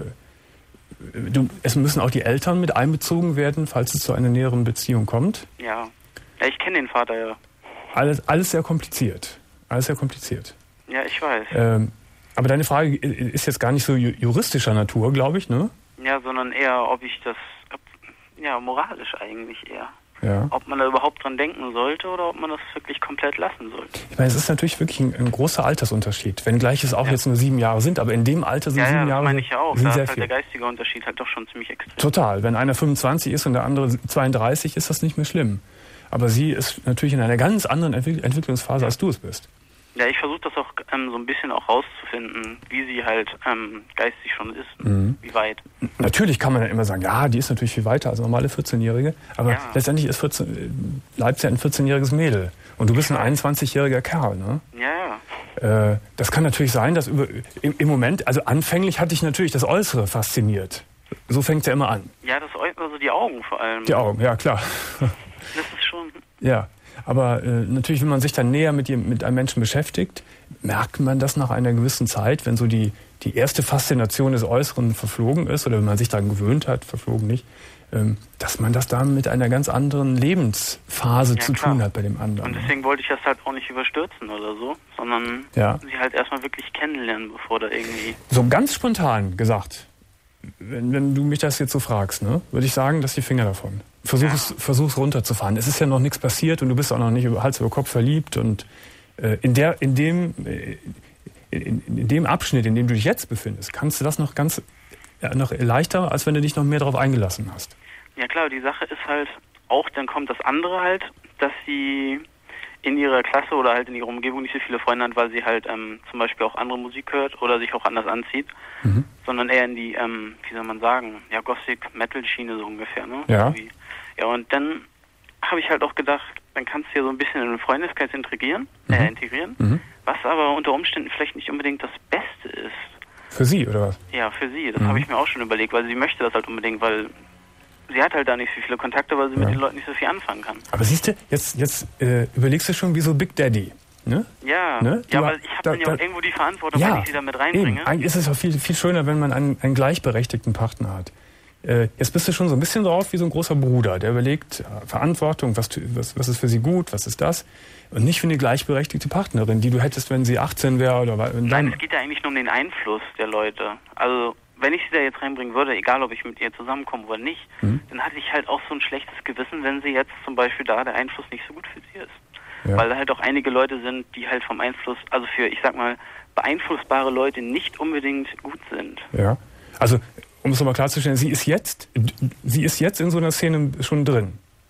B: äh, du, es müssen auch die Eltern mit einbezogen werden, falls es zu einer näheren Beziehung kommt.
E: Ja, ja ich kenne den Vater ja.
B: Alles, alles sehr kompliziert. Alles sehr kompliziert.
E: Ja, ich weiß.
B: Ähm, aber deine Frage ist jetzt gar nicht so juristischer Natur, glaube ich, ne?
E: Ja, sondern eher, ob ich das, ob, ja, moralisch eigentlich eher.
B: Ja.
E: Ob man da überhaupt dran denken sollte oder ob man das wirklich komplett lassen sollte.
B: Ich meine, es ist natürlich wirklich ein, ein großer Altersunterschied, wenngleich es auch
E: ja.
B: jetzt nur sieben Jahre sind, aber in dem Alter sind
E: ja,
B: sieben
E: ja, das
B: Jahre
E: meine ich ja auch.
B: sind
E: Da
B: sehr
E: ist halt
B: viel.
E: der geistige Unterschied halt doch schon ziemlich extrem.
B: Total. Wenn einer fünfundzwanzig ist und der andere zweiunddreißig, ist das nicht mehr schlimm. Aber sie ist natürlich in einer ganz anderen Entwick- Entwicklungsphase, als du es bist.
E: Ja, ich versuche das auch ähm, so ein bisschen auch rauszufinden, wie sie halt ähm, geistig schon ist,
B: Mhm.
E: wie weit.
B: Natürlich kann man dann immer sagen, ja, die ist natürlich viel weiter als normale vierzehnjährige, aber
E: Ja.
B: letztendlich ist vierzehn, bleibt sie ein vierzehnjähriges Mädel und du bist ein einundzwanzigjähriger Kerl, ne?
E: Ja, ja.
B: Äh, das kann natürlich sein, dass über, im, im Moment, also anfänglich hat dich natürlich das Äußere fasziniert. So fängt es ja immer an.
E: Ja, das Äu- also die Augen vor allem.
B: Die Augen, ja klar.
E: Das ist schon...
B: Ja, aber äh, natürlich, wenn man sich dann näher mit, dem, mit einem Menschen beschäftigt, merkt man das nach einer gewissen Zeit, wenn so die, die erste Faszination des Äußeren verflogen ist oder wenn man sich daran gewöhnt hat, verflogen nicht, ähm, dass man das dann mit einer ganz anderen Lebensphase
E: Ja,
B: zu
E: klar.
B: tun hat bei dem anderen.
E: Und deswegen wollte ich das halt auch nicht überstürzen oder so, sondern
B: Ja.
E: sie halt erstmal wirklich kennenlernen, bevor da irgendwie...
B: So ganz spontan gesagt, wenn, wenn du mich das jetzt so fragst, ne, würde ich sagen, lass die Finger davon. Versuch
E: Ja.
B: es, versuch's runterzufahren. Es ist ja noch nichts passiert und du bist auch noch nicht über Hals über Kopf verliebt und äh, in der, in dem, äh, in, in dem Abschnitt, in dem du dich jetzt befindest, kannst du das noch ganz ja, noch leichter, als wenn du dich noch mehr darauf eingelassen hast.
E: Ja klar, die Sache ist halt auch, dann kommt das andere halt, dass sie in ihrer Klasse oder halt in ihrer Umgebung nicht so viele Freunde hat, weil sie halt ähm, zum Beispiel auch andere Musik hört oder sich auch anders anzieht,
B: Mhm.
E: sondern eher in die, ähm, wie soll man sagen, ja, Gothic-Metal-Schiene so ungefähr, ne?
B: Ja.
E: Irgendwie. Ja, und dann habe ich halt auch gedacht, dann kannst du ja so ein bisschen in den Freundeskreis integrieren,
B: Mhm.
E: äh, integrieren,
B: Mhm.
E: was aber unter Umständen vielleicht nicht unbedingt das Beste ist.
B: Für sie, oder was?
E: Ja, für sie. Das
B: Mhm.
E: habe ich mir auch schon überlegt, weil sie möchte das halt unbedingt, weil sie hat halt da nicht so viele Kontakte, weil sie
B: Ja.
E: mit den Leuten nicht so viel anfangen kann.
B: Aber siehst du, jetzt, jetzt äh, überlegst du schon wie so Big Daddy. Ne?
E: Ja,
B: Ne?
E: ja,
B: Du-
E: aber ich habe
B: da-
E: dann ja
B: da-
E: auch irgendwo die Verantwortung, wenn ich sie da mit reinbringe.
B: Eben. Eigentlich ist es auch viel, viel schöner, wenn man einen, einen gleichberechtigten Partner hat. Äh, jetzt bist du schon so ein bisschen drauf wie so ein großer Bruder, der überlegt, äh, Verantwortung, was, tu- was, was ist für sie gut, was ist das? Und nicht für eine gleichberechtigte Partnerin, die du hättest, wenn sie achtzehn wäre oder wa-
E: Nein,
B: dann.
E: es geht ja eigentlich nur um den Einfluss der Leute. Also, wenn ich sie da jetzt reinbringen würde, egal ob ich mit ihr zusammenkomme oder nicht,
B: Mhm.
E: dann hatte ich halt auch so ein schlechtes Gewissen, wenn sie jetzt zum Beispiel da der Einfluss nicht so gut für sie ist.
B: Ja.
E: Weil da halt auch einige Leute sind, die halt vom Einfluss, also für, ich sag mal, beeinflussbare Leute nicht unbedingt gut sind.
B: Ja. Also, um es nochmal klarzustellen, sie ist jetzt, sie ist jetzt in so einer Szene schon drin.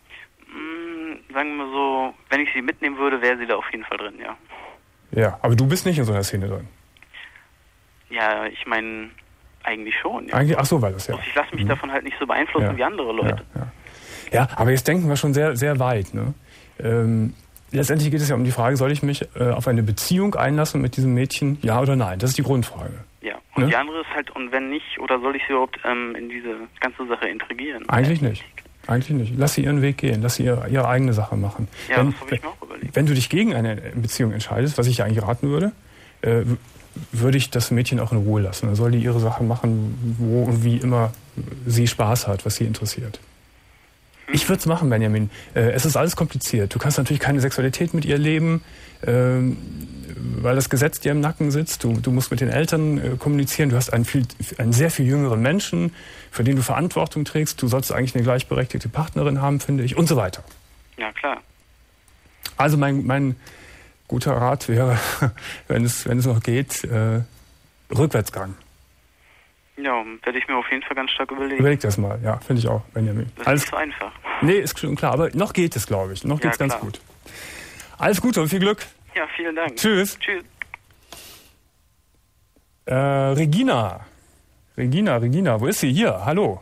E: Hm, sagen wir so, wenn ich sie mitnehmen würde, wäre sie da auf jeden Fall drin, ja.
B: Ja, aber du bist nicht in so einer Szene drin.
E: Ja, ich meine, eigentlich schon. Ja.
B: Eigentlich, ach so, war das ja.
E: Also ich lasse mich
B: Mhm.
E: davon halt nicht so beeinflussen
B: Ja.
E: wie andere Leute.
B: Ja, ja. ja, aber jetzt denken wir schon sehr, sehr weit. Ne? Ähm, letztendlich geht es ja um die Frage, soll ich mich äh, auf eine Beziehung einlassen mit diesem Mädchen, ja oder nein? Das ist die Grundfrage.
E: Ja, und
B: Ne?
E: die andere ist halt, und wenn nicht, oder soll ich sie überhaupt ähm, in diese ganze Sache integrieren?
B: Eigentlich nicht. Eigentlich nicht. Lass sie ihren Weg gehen, lass sie ihre, ihre eigene Sache machen.
E: Ja,
B: wenn,
E: das habe ich mir auch überlegt.
B: wenn du dich gegen eine Beziehung entscheidest, was ich ja eigentlich raten würde, äh, w- würde ich das Mädchen auch in Ruhe lassen. Dann soll die ihre Sache machen, wo und wie immer sie Spaß hat, was sie interessiert. Ich würde es machen, Benjamin. Äh, es ist alles kompliziert. Du kannst natürlich keine Sexualität mit ihr leben, ähm, weil das Gesetz dir im Nacken sitzt. Du, du musst mit den Eltern äh, kommunizieren. Du hast einen, viel, einen sehr viel jüngeren Menschen, für den du Verantwortung trägst. Du sollst eigentlich eine gleichberechtigte Partnerin haben, finde ich, und so weiter.
E: Ja, klar.
B: Also mein, mein guter Rat wäre, wenn es, wenn es noch geht, äh, Rückwärtsgang.
E: Ja, werde ich mir auf jeden Fall ganz stark überlegen.
B: Überleg das mal, ja, finde ich auch, Benjamin.
E: Das
B: Alles,
E: ist nicht so einfach.
B: Nee, ist schon klar, aber noch geht es, glaube ich. Noch
E: Ja,
B: geht's ganz
E: klar.
B: gut. Alles Gute und viel Glück.
E: Ja, vielen Dank.
B: Tschüss.
E: Tschüss.
B: Äh, Regina. Regina, Regina, wo ist sie? Hier, hallo.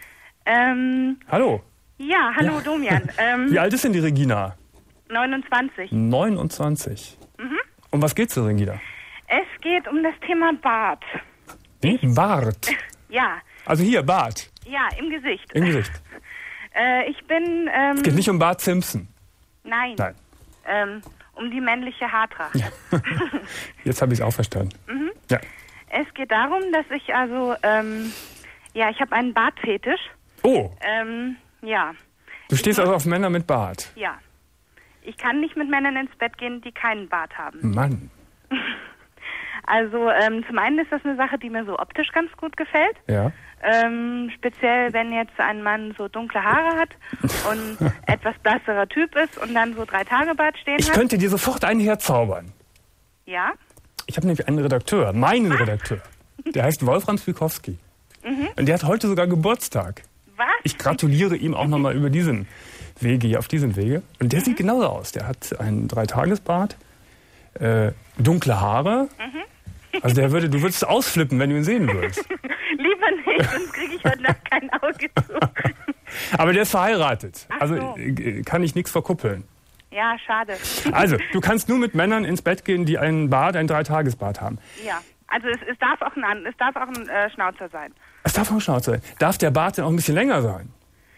F: Ähm,
B: Hallo.
F: ja, hallo
B: Ja.
F: Domian. Ähm,
B: Wie alt ist denn die Regina?
F: neunundzwanzig.
B: neunundzwanzig. Um was geht's denn, Regina?
F: Es geht um das Thema Bart.
B: Wie? Bart.
F: Ja,
B: Also hier, Bart.
F: ja, im Gesicht.
B: Im Gesicht.
F: Äh, ich bin, ähm,
B: Es geht nicht um Bart Simpson.
F: nein,
B: Nein.
F: Ähm, um die männliche Haartracht.
B: Jetzt habe ich es auch verstanden. Ja.
F: Es geht darum, dass ich also, ähm, ja, ich habe einen Bartfetisch.
B: Oh,
F: Ähm, ja,
B: du stehst also auf Männer mit Bart.
F: ja. Ich kann nicht mit Männern ins Bett gehen, die keinen Bart haben.
B: Mann.
F: Also ähm, zum einen ist das eine Sache, die mir so optisch ganz gut gefällt.
B: Ja.
F: Ähm, speziell, wenn jetzt ein Mann so dunkle Haare hat und etwas blasserer Typ ist und dann so drei Tage Bart stehen
B: Ich
F: hat.
B: könnte dir sofort einen herzaubern.
F: Ja,
B: Ich habe nämlich einen Redakteur, meinen Redakteur. Der heißt Wolfram Spikowski. Und der hat heute sogar Geburtstag.
F: was?
B: Ich gratuliere ihm auch nochmal über diesen Wege, hier auf diesem Wege. Und der sieht genauso aus. Der hat einen Dreitagesbart, äh, dunkle Haare. Also der würde, du würdest ausflippen, wenn du ihn sehen würdest.
F: Lieber nicht, sonst kriege ich heute Nacht kein Auge zu.
B: Aber der ist verheiratet.
F: Ach
B: Also
F: so.
B: äh, kann ich nichts verkuppeln.
F: Ja, schade.
B: Also, du kannst nur mit Männern ins Bett gehen, die einen Bart, einen Dreitagesbart haben.
F: Ja, also es, es darf auch ein, An- es darf auch ein äh, Schnauzer sein.
B: Es darf auch Schnauze sein. Darf der Bart denn auch ein bisschen länger sein?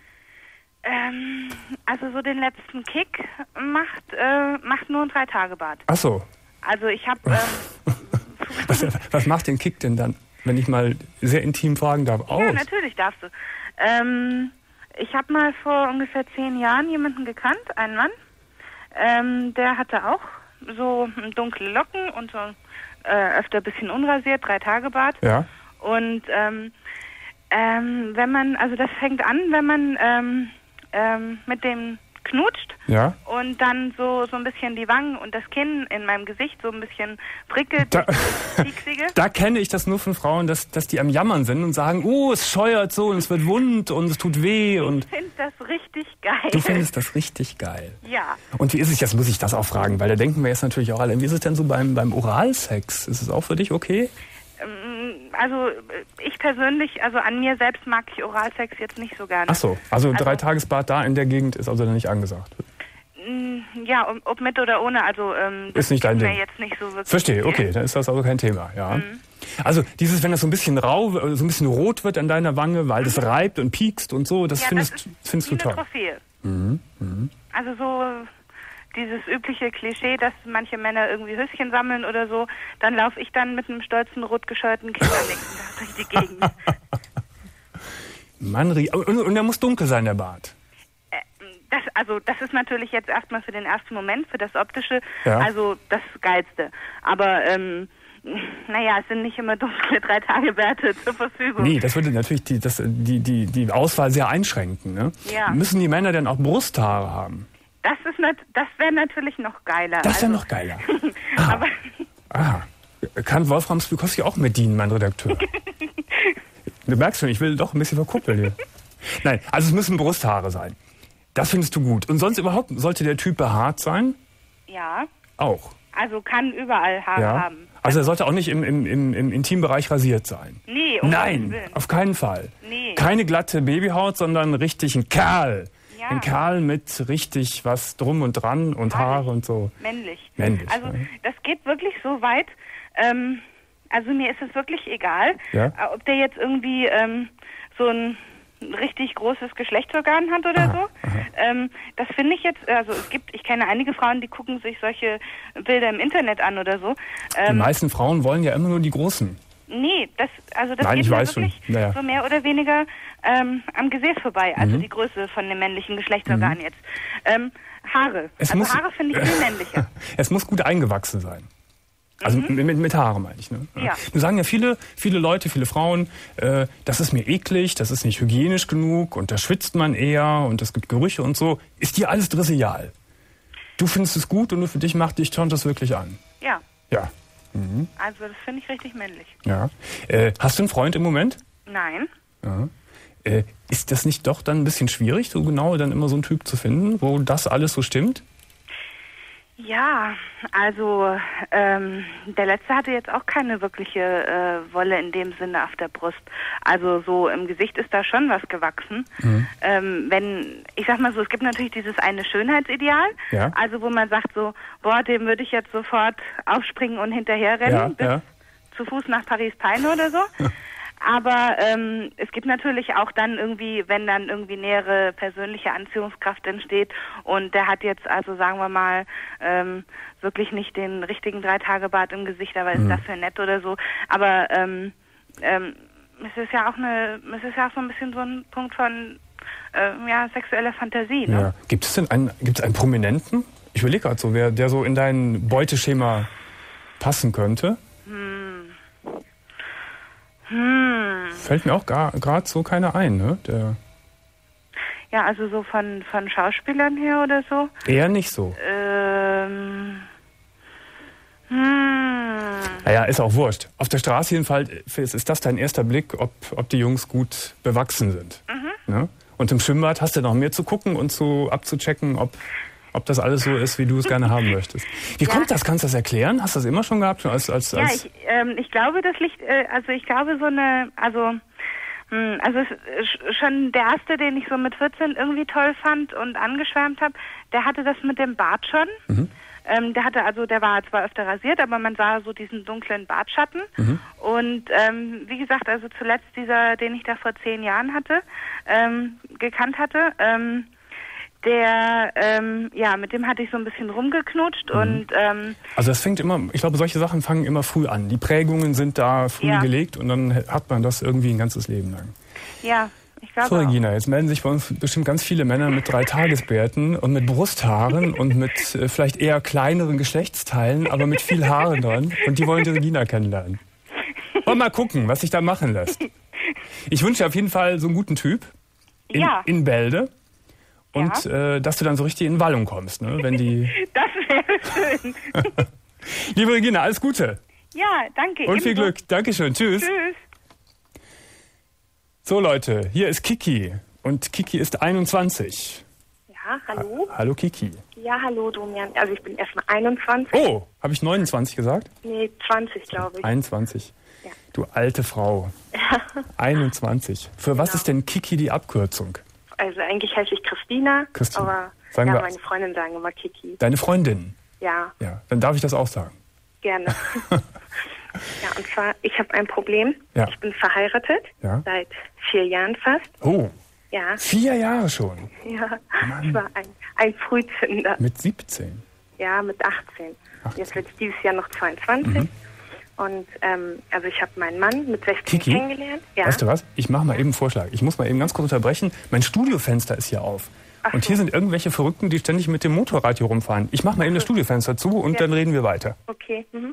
F: Ähm, also so den letzten Kick macht, äh, macht nur ein Drei-Tage-Bart.
B: Ach so.
F: Also ich habe... Ähm,
B: Was, was macht den Kick denn dann, wenn ich mal sehr intim fragen darf? Aus.
F: Ja, natürlich darfst du. Ähm, ich habe mal vor ungefähr zehn Jahren jemanden gekannt, einen Mann. Ähm, der hatte auch so dunkle Locken und so äh, öfter ein bisschen unrasiert, drei Tage Bart.
B: Ja.
F: Und ähm, ähm, wenn man, also das fängt an, wenn man ähm, ähm, mit dem knutscht
B: Ja.
F: und dann so, so ein bisschen die Wangen und das Kinn in meinem Gesicht so ein bisschen prickelt,
B: Da,
F: das Pieksige.
B: da kenne ich das nur von Frauen, dass, dass die am Jammern sind und sagen, oh, es scheuert so und es wird wund und es tut weh. Und
F: Ich finde das richtig geil.
B: du findest das richtig geil.
F: Ja.
B: Und wie ist es, jetzt muss ich das auch fragen, weil da denken wir jetzt natürlich auch alle, wie ist es denn so beim, beim Oralsex? Ist es auch für dich okay?
F: Also ich persönlich, also an mir selbst mag ich Oralsex jetzt nicht so gerne.
B: Ach so, also,
F: Also-
B: Dreitagesbad da in der Gegend ist also nicht angesagt.
F: Mm, Ja, ob- ob mit oder ohne, also ähm, das
B: Ist nicht dein
F: mir
B: Ding.
F: jetzt nicht so wirklich.
B: Verstehe, okay, dann ist das also kein Thema, ja.
F: Mhm.
B: Also dieses, wenn das so ein bisschen rau, so ein bisschen rot wird an deiner Wange, weil das reibt und piekst und so, das
F: Ja,
B: findest,
F: das ist
B: findest
F: wie
B: du
F: eine
B: toll.
F: Trophäe.
B: Mhm.
F: Also so dieses übliche Klischee, dass manche Männer irgendwie Höschen sammeln oder so, dann laufe ich dann mit einem stolzen, rot gescheuerten Kind am nächsten Tag durch die Gegend.
B: Mann, rie- und, und der muss dunkel sein, der Bart.
F: Das, also das ist natürlich jetzt erstmal für den ersten Moment, für das Optische,
B: Ja.
F: also das Geilste. Aber ähm, naja, es sind nicht immer dunkle Drei-Tage-Bärte zur Verfügung.
B: Nee, das würde natürlich die, das, die, die, die Auswahl sehr einschränken. Ne?
F: Ja.
B: Müssen die Männer denn auch Brusthaare haben?
F: Das ist nat das wäre natürlich noch geiler.
B: Das wäre
F: also,
B: noch geiler.
F: Aber
B: Ah, kann Wolfram Spikowski auch mit dienen, mein Redakteur? Du merkst schon, ich will doch ein bisschen verkuppeln hier. Nein, also es müssen Brusthaare sein. Das findest du gut. Und sonst überhaupt, sollte der Typ behaart sein?
F: ja,
B: Auch.
F: also kann überall Haare
B: Ja.
F: haben.
B: Also er sollte auch nicht im, im, im, im Intimbereich rasiert sein.
F: Nee, um
B: Nein,
F: Gottes Willen.
B: auf keinen Fall.
F: Nee.
B: Keine glatte Babyhaut, sondern richtig ein Kerl.
F: Ja.
B: Ein Kerl mit richtig was drum und dran und
F: Haare.
B: Haare und so.
F: Männlich.
B: Männlich,
F: Also
B: ja.
F: das geht wirklich so weit. Ähm, also mir ist es wirklich egal,
B: Ja.
F: äh, ob der jetzt irgendwie ähm, so ein richtig großes Geschlechtsorgan hat oder
B: Aha,
F: so. Ähm, das finde ich jetzt, also es gibt, ich kenne einige Frauen, die gucken sich solche Bilder im Internet an oder so.
B: Die
F: Ähm,
B: meisten Frauen wollen ja immer nur die Großen.
F: nee, das, also das
B: Nein,
F: geht
B: ich
F: mir
B: weiß schon.
F: wirklich
B: Ja, ja.
F: so mehr oder weniger ähm, am Gesäß vorbei, also
B: Mhm.
F: die Größe von dem männlichen Geschlechtsorgan jetzt. Ähm, Haare.
B: Es
F: also
B: muss-
F: Haare finde ich viel männlicher.
B: Es muss gut eingewachsen sein. Also mit, mit, mit Haare meine ich. Ne?
F: Ja.
B: Nun sagen ja viele, viele Leute, viele Frauen, äh, das ist mir eklig, das ist nicht hygienisch genug und da schwitzt man eher und es gibt Gerüche und so. Ist dir alles drissejal? Du findest es gut und nur für dich macht dich schon das wirklich an.
F: Ja.
B: Ja. Mhm.
F: Also das finde ich richtig männlich.
B: Ja. Äh, hast du einen Freund im Moment?
F: Nein.
B: Ja. Äh, ist das nicht doch dann ein bisschen schwierig, so genau dann immer so einen Typ zu finden, wo das alles so stimmt?
F: Ja, also ähm, der letzte hatte jetzt auch keine wirkliche äh, Wolle in dem Sinne auf der Brust. Also so im Gesicht ist da schon was gewachsen. Mhm. Ähm, wenn, ich sag mal so, es gibt natürlich dieses eine Schönheitsideal,
B: ja.
F: also wo man sagt so, boah, dem würde ich jetzt sofort aufspringen und hinterherrennen,
B: ja,
F: bis
B: ja.
F: zu Fuß nach Paris-Peine oder so. Aber ähm, es gibt natürlich auch dann irgendwie, wenn dann irgendwie nähere persönliche Anziehungskraft entsteht und der hat jetzt also, sagen wir mal, ähm, wirklich nicht den richtigen Drei-Tage-Bart im Gesicht, aber ist mhm. dafür nett oder so. Aber ähm, ähm, es ist ja auch eine, es ist ja auch so ein bisschen so ein Punkt von äh, ja, sexueller Fantasie. Ne?
B: Ja. Gibt es denn einen, gibt's einen Prominenten? Ich überlege gerade so, wer der so in dein Beuteschema passen könnte.
F: Hm. Hm.
B: Fällt mir auch gerade so keiner ein, ne? Der
F: ja, also so von, von Schauspielern her oder so?
B: Eher nicht so.
F: Ähm. Hm.
B: Naja, ist auch wurscht. Auf der Straße jedenfalls ist das dein erster Blick, ob, ob die Jungs gut bewachsen sind.
F: Mhm.
B: Ne? Und im Schwimmbad hast du noch mehr zu gucken und zu abzuchecken, ob, ob das alles so ist, wie du es gerne haben möchtest. Wie
F: ja.
B: kommt das? Kannst du das erklären? Hast du das immer schon gehabt? Als, als, als
F: ja, ich, ähm, ich glaube, das liegt, äh, also ich glaube so eine, also, mh, also es, äh, schon der erste, den ich so mit vierzehn irgendwie toll fand und angeschwärmt habe, der hatte das mit dem Bart schon.
B: Mhm.
F: Ähm, der hatte also, der war zwar öfter rasiert, aber man sah so diesen dunklen Bartschatten.
B: Mhm.
F: Und ähm, wie gesagt, also zuletzt dieser, den ich da vor zehn Jahren hatte, ähm, gekannt hatte, ähm, der, ähm, ja, mit dem hatte ich so ein bisschen rumgeknutscht
B: mhm.
F: und ähm,
B: also das fängt immer, ich glaube, solche Sachen fangen immer früh an. Die Prägungen sind da früh
F: ja.
B: gelegt und dann hat man das irgendwie ein ganzes Leben lang.
F: Ja, ich glaube
B: So,
F: auch.
B: Regina, jetzt melden sich bei uns bestimmt ganz viele Männer mit drei Tagesbärten und mit Brusthaaren und mit äh, vielleicht eher kleineren Geschlechtsteilen, aber mit viel Haaren dran. Und die wollen die Regina kennenlernen. Wollen wir mal gucken, was sich da machen lässt. Ich wünsche dir auf jeden Fall so einen guten Typ in,
F: ja.
B: in Bälde. Und ja. äh, dass du dann so richtig in Wallung kommst, ne? Wenn die.
F: Das wäre schön.
B: Liebe Regina, alles Gute.
F: Ja, danke.
B: Und viel
F: ebenso.
B: Glück. Dankeschön. Tschüss.
F: Tschüss.
B: So Leute, hier ist Kiki. Und Kiki ist einundzwanzig.
G: Ja, hallo.
B: Ha- hallo Kiki.
G: Ja, hallo Domian. Also ich bin erstmal einundzwanzig.
B: Oh, habe ich neunundzwanzig gesagt?
G: Nee, zwanzig glaube ich.
B: einundzwanzig.
G: Ja.
B: Du alte Frau. einundzwanzig. Für was
G: Genau.
B: ist denn Kiki die Abkürzung?
G: Also eigentlich heiße ich Christina,
B: Christina.
G: aber
B: Sagen
G: ja,
B: wir-
G: meine Freundin sagen immer Kiki.
B: Deine Freundin.
G: Ja,
B: Ja, dann darf ich das auch sagen.
G: gerne. Ja, und zwar, ich habe ein Problem.
B: Ja.
G: Ich bin verheiratet,
B: Ja.
G: seit vier Jahren fast.
B: Oh,
G: Ja,
B: vier Jahre schon.
G: ja.
B: Mann.
G: Ich war ein, ein Frühzünder.
B: Mit siebzehn.
G: Ja, mit achtzehn.
B: achtzehn.
G: Jetzt wird es dieses Jahr noch zweiundzwanzig.
B: Mhm.
G: Und ähm, also ich habe meinen Mann mit sechzehn
B: Kiki,
G: kennengelernt. Ja.
B: weißt du was? Ich mache mal eben einen Vorschlag. Ich muss mal eben ganz kurz unterbrechen. Mein Studiofenster ist hier auf.
G: Ach
B: Und
G: so.
B: hier sind irgendwelche Verrückten, die ständig mit dem Motorrad hier rumfahren. Ich mache mal eben das Studiofenster zu und
G: Ja.
B: dann reden wir weiter.
G: Okay. Mhm.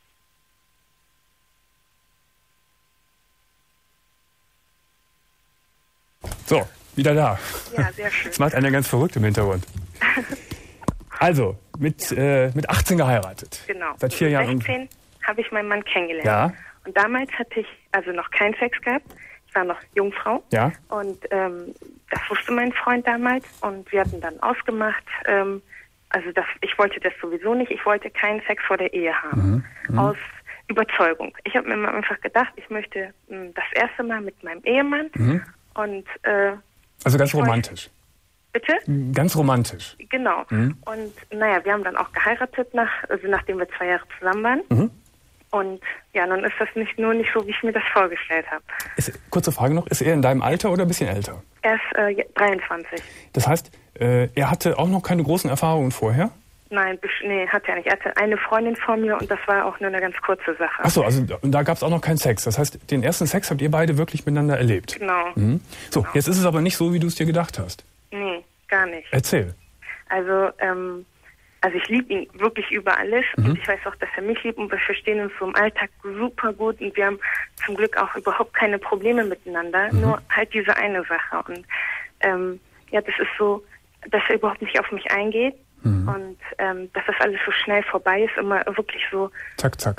B: So, wieder da.
G: Ja, sehr schön.
B: Das macht einer ganz verrückt im Hintergrund. Also, mit, äh, mit achtzehn geheiratet.
G: Genau.
B: Seit vier Jahren.
G: Mit sechzehn habe ich meinen Mann kennengelernt.
B: Ja.
G: Und damals hatte ich also noch keinen Sex gehabt. Ich war noch Jungfrau.
B: Ja.
G: Und ähm, das wusste mein Freund damals. Und wir hatten dann ausgemacht, ähm, also das, ich wollte das sowieso nicht. Ich wollte keinen Sex vor der Ehe haben.
B: Mhm.
G: Aus Überzeugung. Ich habe mir mal einfach gedacht, ich möchte mh, das erste Mal mit meinem Ehemann.
B: Mhm.
G: Und äh,
B: Also ganz
G: Ich wollte-
B: romantisch.
G: bitte?
B: Ganz romantisch.
G: Genau.
B: Mhm.
G: Und naja, wir haben dann auch geheiratet, nach, also nachdem wir zwei Jahre zusammen waren.
B: Mhm.
G: Und ja, nun ist das nicht nur nicht so, wie ich mir das vorgestellt habe.
B: Ist, kurze Frage noch, ist er in deinem Alter oder ein bisschen älter?
G: Er ist äh, ja, dreiundzwanzig.
B: Das heißt, äh, er hatte auch noch keine großen Erfahrungen vorher?
G: Nein, besch- nee, hat er nicht. Er hatte eine Freundin vor mir und das war auch nur eine ganz kurze Sache.
B: Achso, also und da gab es auch noch keinen Sex. Das heißt, den ersten Sex habt ihr beide wirklich miteinander erlebt?
G: Genau.
B: Mhm. So, jetzt ist es aber nicht so, wie du es dir gedacht hast.
G: Nee, gar nicht.
B: Erzähl.
G: Also, ähm, also ich liebe ihn wirklich über alles
B: Mhm.
G: und ich weiß auch, dass er mich liebt und wir verstehen uns so im Alltag super gut und wir haben zum Glück auch überhaupt keine Probleme miteinander,
B: Mhm.
G: nur halt diese eine Sache. Und ähm, ja, das ist so, dass er überhaupt nicht auf mich eingeht
B: Mhm.
G: und ähm, dass das alles so schnell vorbei ist, immer wirklich so,
B: Zack, zack.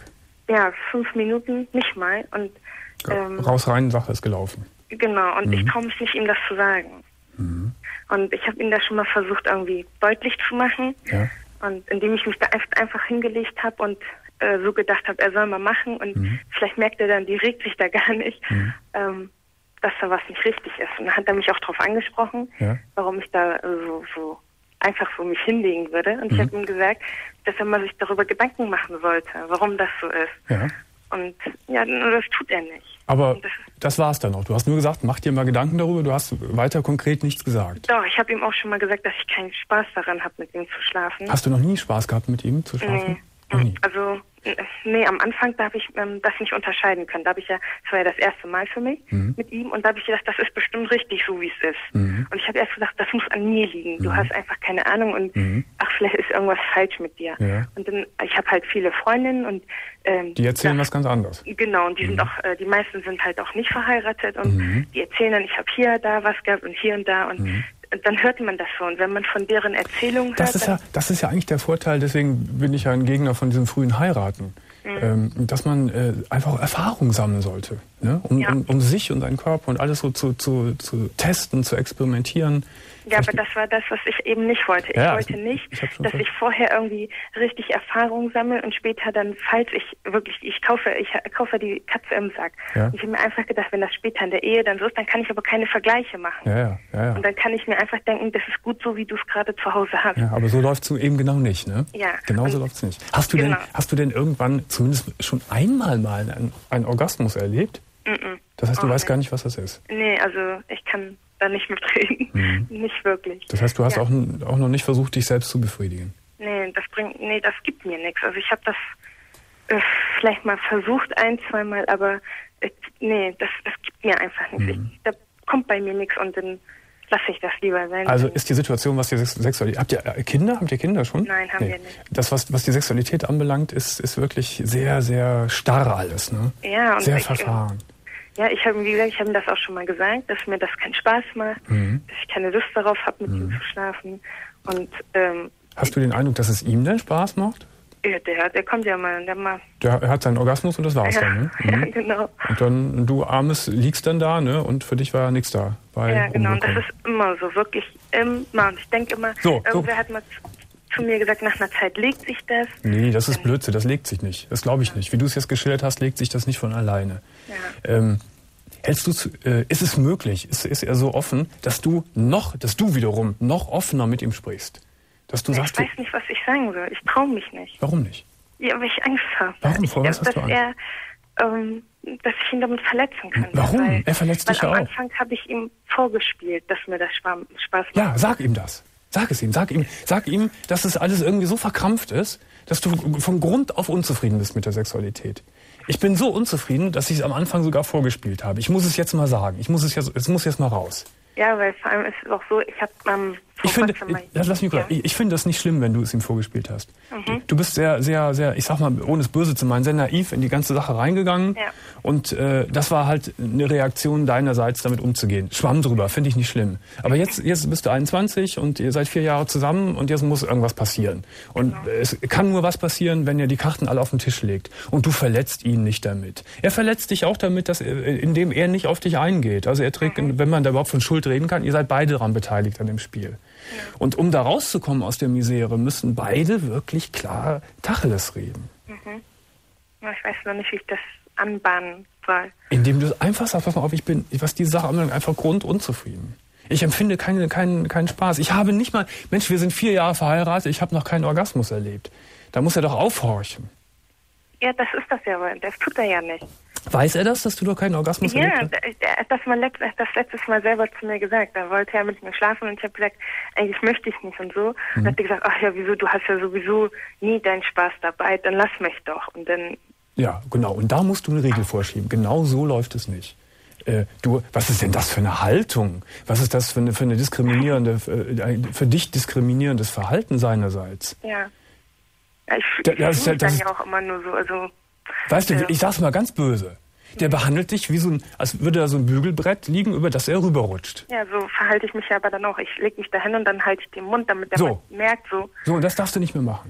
G: ja, fünf Minuten, nicht mal. Und ähm,
B: raus, rein, Sache ist gelaufen.
G: Genau, und
B: mhm.
G: ich traue mich nicht, ihm das zu sagen.
B: Mhm.
G: Und ich habe ihn da schon mal versucht, irgendwie deutlich zu machen.
B: Ja.
G: Und indem ich mich da einfach hingelegt habe und äh, so gedacht habe, er soll mal machen. Und mhm. vielleicht merkt er dann, die regt sich da gar nicht, mhm. ähm, dass da was nicht richtig ist. Und dann hat er mich auch darauf angesprochen, ja. warum ich da so, so einfach so mich hinlegen würde. Und mhm. ich habe ihm gesagt, dass er mal sich darüber Gedanken machen sollte, warum das so ist.
B: Ja.
G: Und ja, das tut er nicht.
B: Aber das, das war es dann auch. Du hast nur gesagt, mach dir mal Gedanken darüber. Du hast weiter konkret nichts gesagt.
G: Doch, ich habe ihm auch schon mal gesagt, dass ich keinen Spaß daran habe, mit ihm zu schlafen.
B: Hast du noch nie Spaß gehabt, mit ihm zu schlafen?
G: Nee. Noch nie. Also, nee, am Anfang, da habe ich ähm, das nicht unterscheiden können. Da habe ich ja, das war ja das erste Mal für mich mhm. mit ihm. Und da habe ich gedacht, das ist bestimmt richtig, so wie es ist. Mhm. Und ich habe erst gedacht, das muss an mir liegen. Du mhm. hast einfach keine Ahnung und mhm. ach, vielleicht ist irgendwas falsch mit dir. Ja. Und dann, ich habe halt viele Freundinnen und ähm,
B: die erzählen
G: da,
B: was ganz anderes.
G: Genau, und die mhm. sind auch, äh, die meisten sind halt auch nicht verheiratet und mhm. die erzählen dann, ich habe hier, da was gehabt und hier und da und mhm. dann hört man das so. Und wenn man von deren Erzählungen hört...
B: Das ist, ja, das ist ja eigentlich der Vorteil, deswegen bin ich ja ein Gegner von diesem frühen Heiraten, mhm. ähm, dass man äh, einfach Erfahrung sammeln sollte, ne? um, ja. um, um sich und seinen Körper und alles so zu, zu, zu testen, zu experimentieren.
G: Ja, aber das war das, was ich eben nicht wollte. Ich ja, wollte nicht, ich dass ich vorher irgendwie richtig Erfahrung sammle und später dann, falls ich wirklich, ich kaufe, ich kaufe die Katze im Sack. Ja. Und ich habe mir einfach gedacht, wenn das später in der Ehe dann so ist, dann kann ich aber keine Vergleiche machen.
B: Ja, ja, ja, ja.
G: Und dann kann ich mir einfach denken, das ist gut so, wie du es gerade zu Hause hast.
B: Ja, aber so läuft es eben genau nicht, ne?
G: Ja.
B: Genau so läuft es nicht. Hast du, genau. denn, hast du denn irgendwann zumindest schon einmal mal einen, einen Orgasmus erlebt?
G: Mm-mm.
B: Das heißt, du
G: oh,
B: weißt
G: nee.
B: gar nicht, was das ist?
G: Nee, also ich kann da nicht mitreden. Mhm. Nicht wirklich.
B: Das heißt, du hast
G: ja.
B: auch, auch noch nicht versucht, dich selbst zu befriedigen?
G: Nee, das bringt, nee, das gibt mir nichts. Also ich habe das äh, vielleicht mal versucht, ein, zweimal, aber äh, nee, das, das gibt mir einfach nichts. Mhm. Ich, da kommt bei mir nichts und dann lasse ich das lieber sein.
B: Also ist die Situation, was die Sexualität... Habt ihr Kinder? Habt ihr Kinder schon?
G: Nein, haben nee. wir nicht.
B: Das, was, was die Sexualität anbelangt, ist, ist wirklich sehr, sehr starr alles, ne?
G: Ja. Und
B: sehr
G: ich,
B: verfahren.
G: Ja, ich habe, wie gesagt, ich habe das auch schon mal gesagt, dass mir das keinen Spaß macht, mhm. dass ich keine Lust darauf habe, mit mhm. ihm zu schlafen. Und ähm,
B: hast du den Eindruck, dass es ihm denn Spaß macht?
G: Ja, der, der kommt ja mal, der mal.
B: Der er hat seinen Orgasmus und das war's
G: ja,
B: dann, ne? Mhm.
G: Ja, genau.
B: Und dann, du Armes, liegst dann da, ne? Und für dich war ja nichts da.
G: Ja, genau, und das ist immer so, wirklich immer. Und ich denke immer,
B: so,
G: irgendwer
B: so.
G: hat mal zu, zu mir gesagt, nach einer Zeit legt sich das.
B: Nee, das ist Blödsinn, das legt sich nicht. Das glaube ich ja. nicht. Wie du es jetzt geschildert hast, legt sich das nicht von alleine.
G: Ja.
B: Ähm, Hältst du zu, äh, ist es möglich, ist, ist er so offen, dass du noch, dass du wiederum noch offener mit ihm sprichst? Dass du
G: ich
B: sagst,
G: weiß nicht, was ich sagen soll. Ich traue mich nicht.
B: Warum nicht?
G: Ja, weil ich Angst habe.
B: Warum? Vor was
G: dass
B: hast du Angst?
G: Er, ähm, dass ich ihn damit verletzen kann.
B: Warum?
G: Weil,
B: er verletzt dich ja auch.
G: Am Anfang habe ich ihm vorgespielt, dass mir das Spaß macht.
B: Ja, sag ihm das. Sag es ihm. Sag ihm, sag ihm, dass es alles irgendwie so verkrampft ist, dass du von Grund auf unzufrieden bist mit der Sexualität. Ich bin so unzufrieden, dass ich es am Anfang sogar vorgespielt habe. Ich muss es jetzt mal sagen. Ich muss es jetzt, es muss jetzt mal raus.
G: Ja, weil vor allem ist es auch so, ich habe ähm,
B: ich finde, ich, lass mich ja. ich, ich finde das nicht schlimm, wenn du es ihm vorgespielt hast. Mhm. Du bist sehr, sehr, sehr, ich sag mal, ohne es böse zu meinen, sehr naiv in die ganze Sache reingegangen. Ja. Und äh, das war halt eine Reaktion deinerseits, damit umzugehen. Schwamm drüber, finde ich nicht schlimm. Aber jetzt, jetzt bist du einundzwanzig und ihr seid vier Jahre zusammen und jetzt muss irgendwas passieren. Und genau. es kann nur was passieren, wenn ihr die Karten alle auf den Tisch legt. Und du verletzt ihn nicht damit. Er verletzt dich auch damit, dass er, indem er nicht auf dich eingeht. Also er trägt, mhm. wenn man da überhaupt von Schuld reden kann, ihr seid beide daran beteiligt an dem Spiel. Ja. Und um da rauszukommen aus der Misere, müssen beide wirklich klar Tacheles reden.
G: Mhm. Ich weiß noch nicht, wie ich das anbahnen soll.
B: Indem du einfach sagst, pass mal auf, ich bin, was diese Sache anbelangt, einfach grundunzufrieden. Ich empfinde keine, keinen, keinen Spaß. Ich habe nicht mal, Mensch, wir sind vier Jahre verheiratet, ich habe noch keinen Orgasmus erlebt. Da muss er doch aufhorchen.
G: Ja, das ist das ja, aber das tut er ja nicht.
B: Weiß er das, dass du doch keinen Orgasmus
G: ja,
B: erlebt hast?
G: Ja, er hat das mal letzt, das letztes Mal selber zu mir gesagt. Da wollte er mit mir schlafen und ich habe gesagt, eigentlich möchte ich nicht und so. Mhm. Und hat er gesagt, ach ja, wieso, du hast ja sowieso nie deinen Spaß dabei, dann lass mich doch. Und dann...
B: Ja, genau. Und da musst du eine Regel vorschieben. Genau so läuft es nicht. Äh, du, was ist denn das für eine Haltung? Was ist das für eine, für eine diskriminierende, äh, für dich diskriminierendes Verhalten seinerseits?
G: Ja. Ja, ich
B: da,
G: ich
B: das,
G: fühle
B: das,
G: mich dann ja auch immer nur so, also...
B: Weißt
G: äh,
B: du, ich sag's mal ganz böse. Der behandelt dich wie so ein, als würde da so ein Bügelbrett liegen, über das er rüberrutscht.
G: Ja, so verhalte ich mich ja aber dann auch. Ich lege mich da hin und dann halte ich den Mund, damit der
B: so.
G: merkt so.
B: So, und das darfst du nicht mehr machen.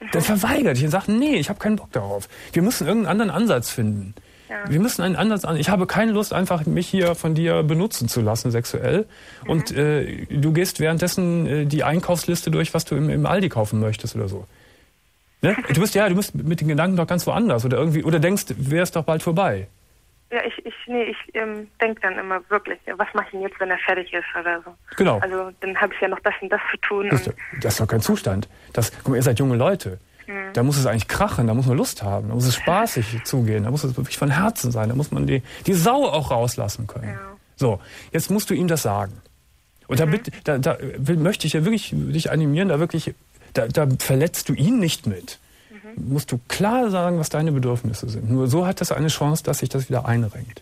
G: Mhm.
B: Dann verweigert dich und sagt, nee, ich habe keinen Bock darauf. Wir müssen irgendeinen anderen Ansatz finden. Ja. Wir müssen einen Ansatz an. Ich habe keine Lust, einfach mich hier von dir benutzen zu lassen, sexuell. Mhm. Und äh, du gehst währenddessen äh, die Einkaufsliste durch, was du im, im Aldi kaufen möchtest oder so. Ne? Du bist ja, du bist mit den Gedanken doch ganz woanders oder irgendwie oder denkst, wäre es doch bald vorbei.
G: Ja, ich, ich, nee, ich ähm, denke dann immer wirklich, was mache ich denn jetzt, wenn er fertig ist oder so.
B: Genau.
G: Also dann habe ich ja noch das und das zu tun.
B: Das, und das ist doch kein Zustand. Das, guck mal, ihr seid junge Leute. Mhm. Da muss es eigentlich krachen, da muss man Lust haben, da muss es spaßig zugehen, da muss es wirklich von Herzen sein, da muss man die, die Sau auch rauslassen können. Ja. So, jetzt musst du ihm das sagen. Und mhm. da, da, da will, möchte ich ja wirklich dich animieren, da wirklich, da, da verletzt du ihn nicht mit. Musst du klar sagen, was deine Bedürfnisse sind. Nur so hat das eine Chance, dass sich das wieder einrenkt.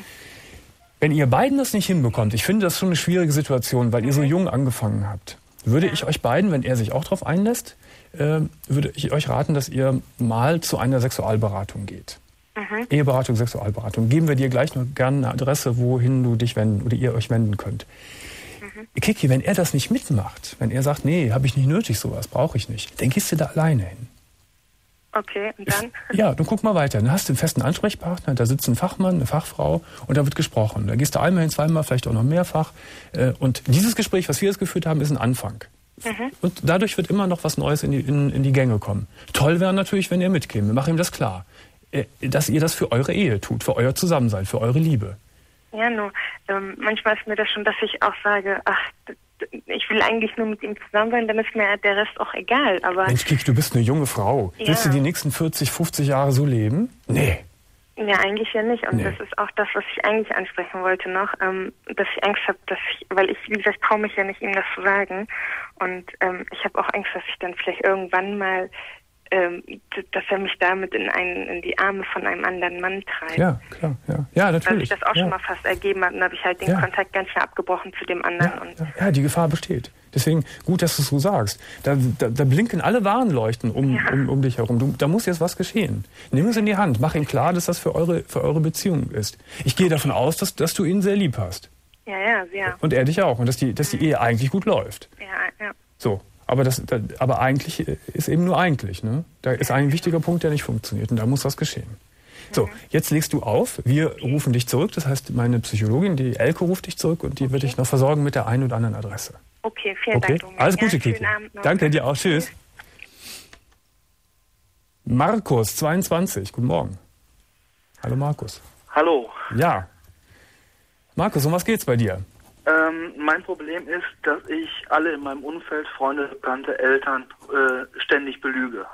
B: Wenn ihr beiden das nicht hinbekommt, ich finde das schon eine schwierige Situation, weil ihr so jung angefangen habt, würde ich euch beiden, wenn er sich auch darauf einlässt, äh, würde ich euch raten, dass ihr mal zu einer Sexualberatung geht. Mhm. Eheberatung, Sexualberatung. Geben wir dir gleich noch gerne eine Adresse, wohin du dich wenden oder ihr euch wenden könnt. Mhm. Kiki, wenn er das nicht mitmacht, wenn er sagt, nee, habe ich nicht nötig, sowas brauche ich nicht, dann gehst du da alleine hin.
G: Okay, und dann?
B: Ja, dann guck mal weiter. Dann hast du einen festen Ansprechpartner, da sitzt ein Fachmann, eine Fachfrau und da wird gesprochen. Da gehst du einmal hin, zweimal, vielleicht auch noch mehrfach. Und dieses Gespräch, was wir jetzt geführt haben, ist ein Anfang. Mhm. Und dadurch wird immer noch was Neues in die, in, in die Gänge kommen. Toll wäre natürlich, wenn ihr mitkäme. Mach ihm das klar. Dass ihr das für eure Ehe tut, für euer Zusammensein, für eure Liebe.
G: Ja, nur ähm, manchmal ist mir das schon, dass ich auch sage, ach, ich will eigentlich nur mit ihm zusammen sein, dann ist mir der Rest auch egal. Aber
B: Mensch, Kiki, du bist eine junge Frau. Ja. Willst du die nächsten vierzig, fünfzig Jahre so leben? Nee.
G: Ja, eigentlich ja nicht. Und nee. Das ist auch das, was ich eigentlich ansprechen wollte noch, ähm, dass ich Angst habe, dass ich, weil ich, wie gesagt, traue mich ja nicht, ihm das zu sagen. Und ähm, ich habe auch Angst, dass ich dann vielleicht irgendwann mal Ähm, dass er mich damit in, einen, in die Arme von einem anderen Mann treibt.
B: Ja, klar, ja. Ja, natürlich.
G: Weil sich das auch
B: ja.
G: schon mal fast ergeben hat und habe ich halt den
B: ja.
G: Kontakt ganz schnell abgebrochen zu dem anderen.
B: Ja,
G: und
B: ja, ja, die Gefahr besteht. Deswegen gut, dass du es so sagst. Da, da, da blinken alle Warnleuchten um, ja. um, um dich herum. Du, da muss jetzt was geschehen. Nimm es in die Hand. Mach ihm klar, dass das für eure, für eure Beziehung ist. Ich gehe davon aus, dass, dass du ihn sehr lieb hast.
G: Ja, ja, sehr.
B: Und er dich auch. Und dass die, dass die Ehe eigentlich gut läuft.
G: Ja, ja.
B: So. Aber, das, das, aber eigentlich ist eben nur eigentlich. Ne? Da ist ein wichtiger Punkt, der nicht funktioniert. Und da muss was geschehen. So, jetzt legst du auf. Wir rufen dich zurück. Das heißt, meine Psychologin, die Elke, ruft dich zurück und die wird dich noch versorgen mit der einen oder anderen Adresse.
G: Okay, vielen
B: okay?
G: Dank.
B: Alles Gute, Kiki. Danke dir auch. Tschüss. Markus, zweiundzwanzig. Guten Morgen. Hallo, Markus.
H: Hallo.
B: Ja. Markus, um was geht's bei dir?
H: Ähm, mein Problem ist, dass ich alle in meinem Umfeld, Freunde, Bekannte, Eltern, äh, ständig belüge.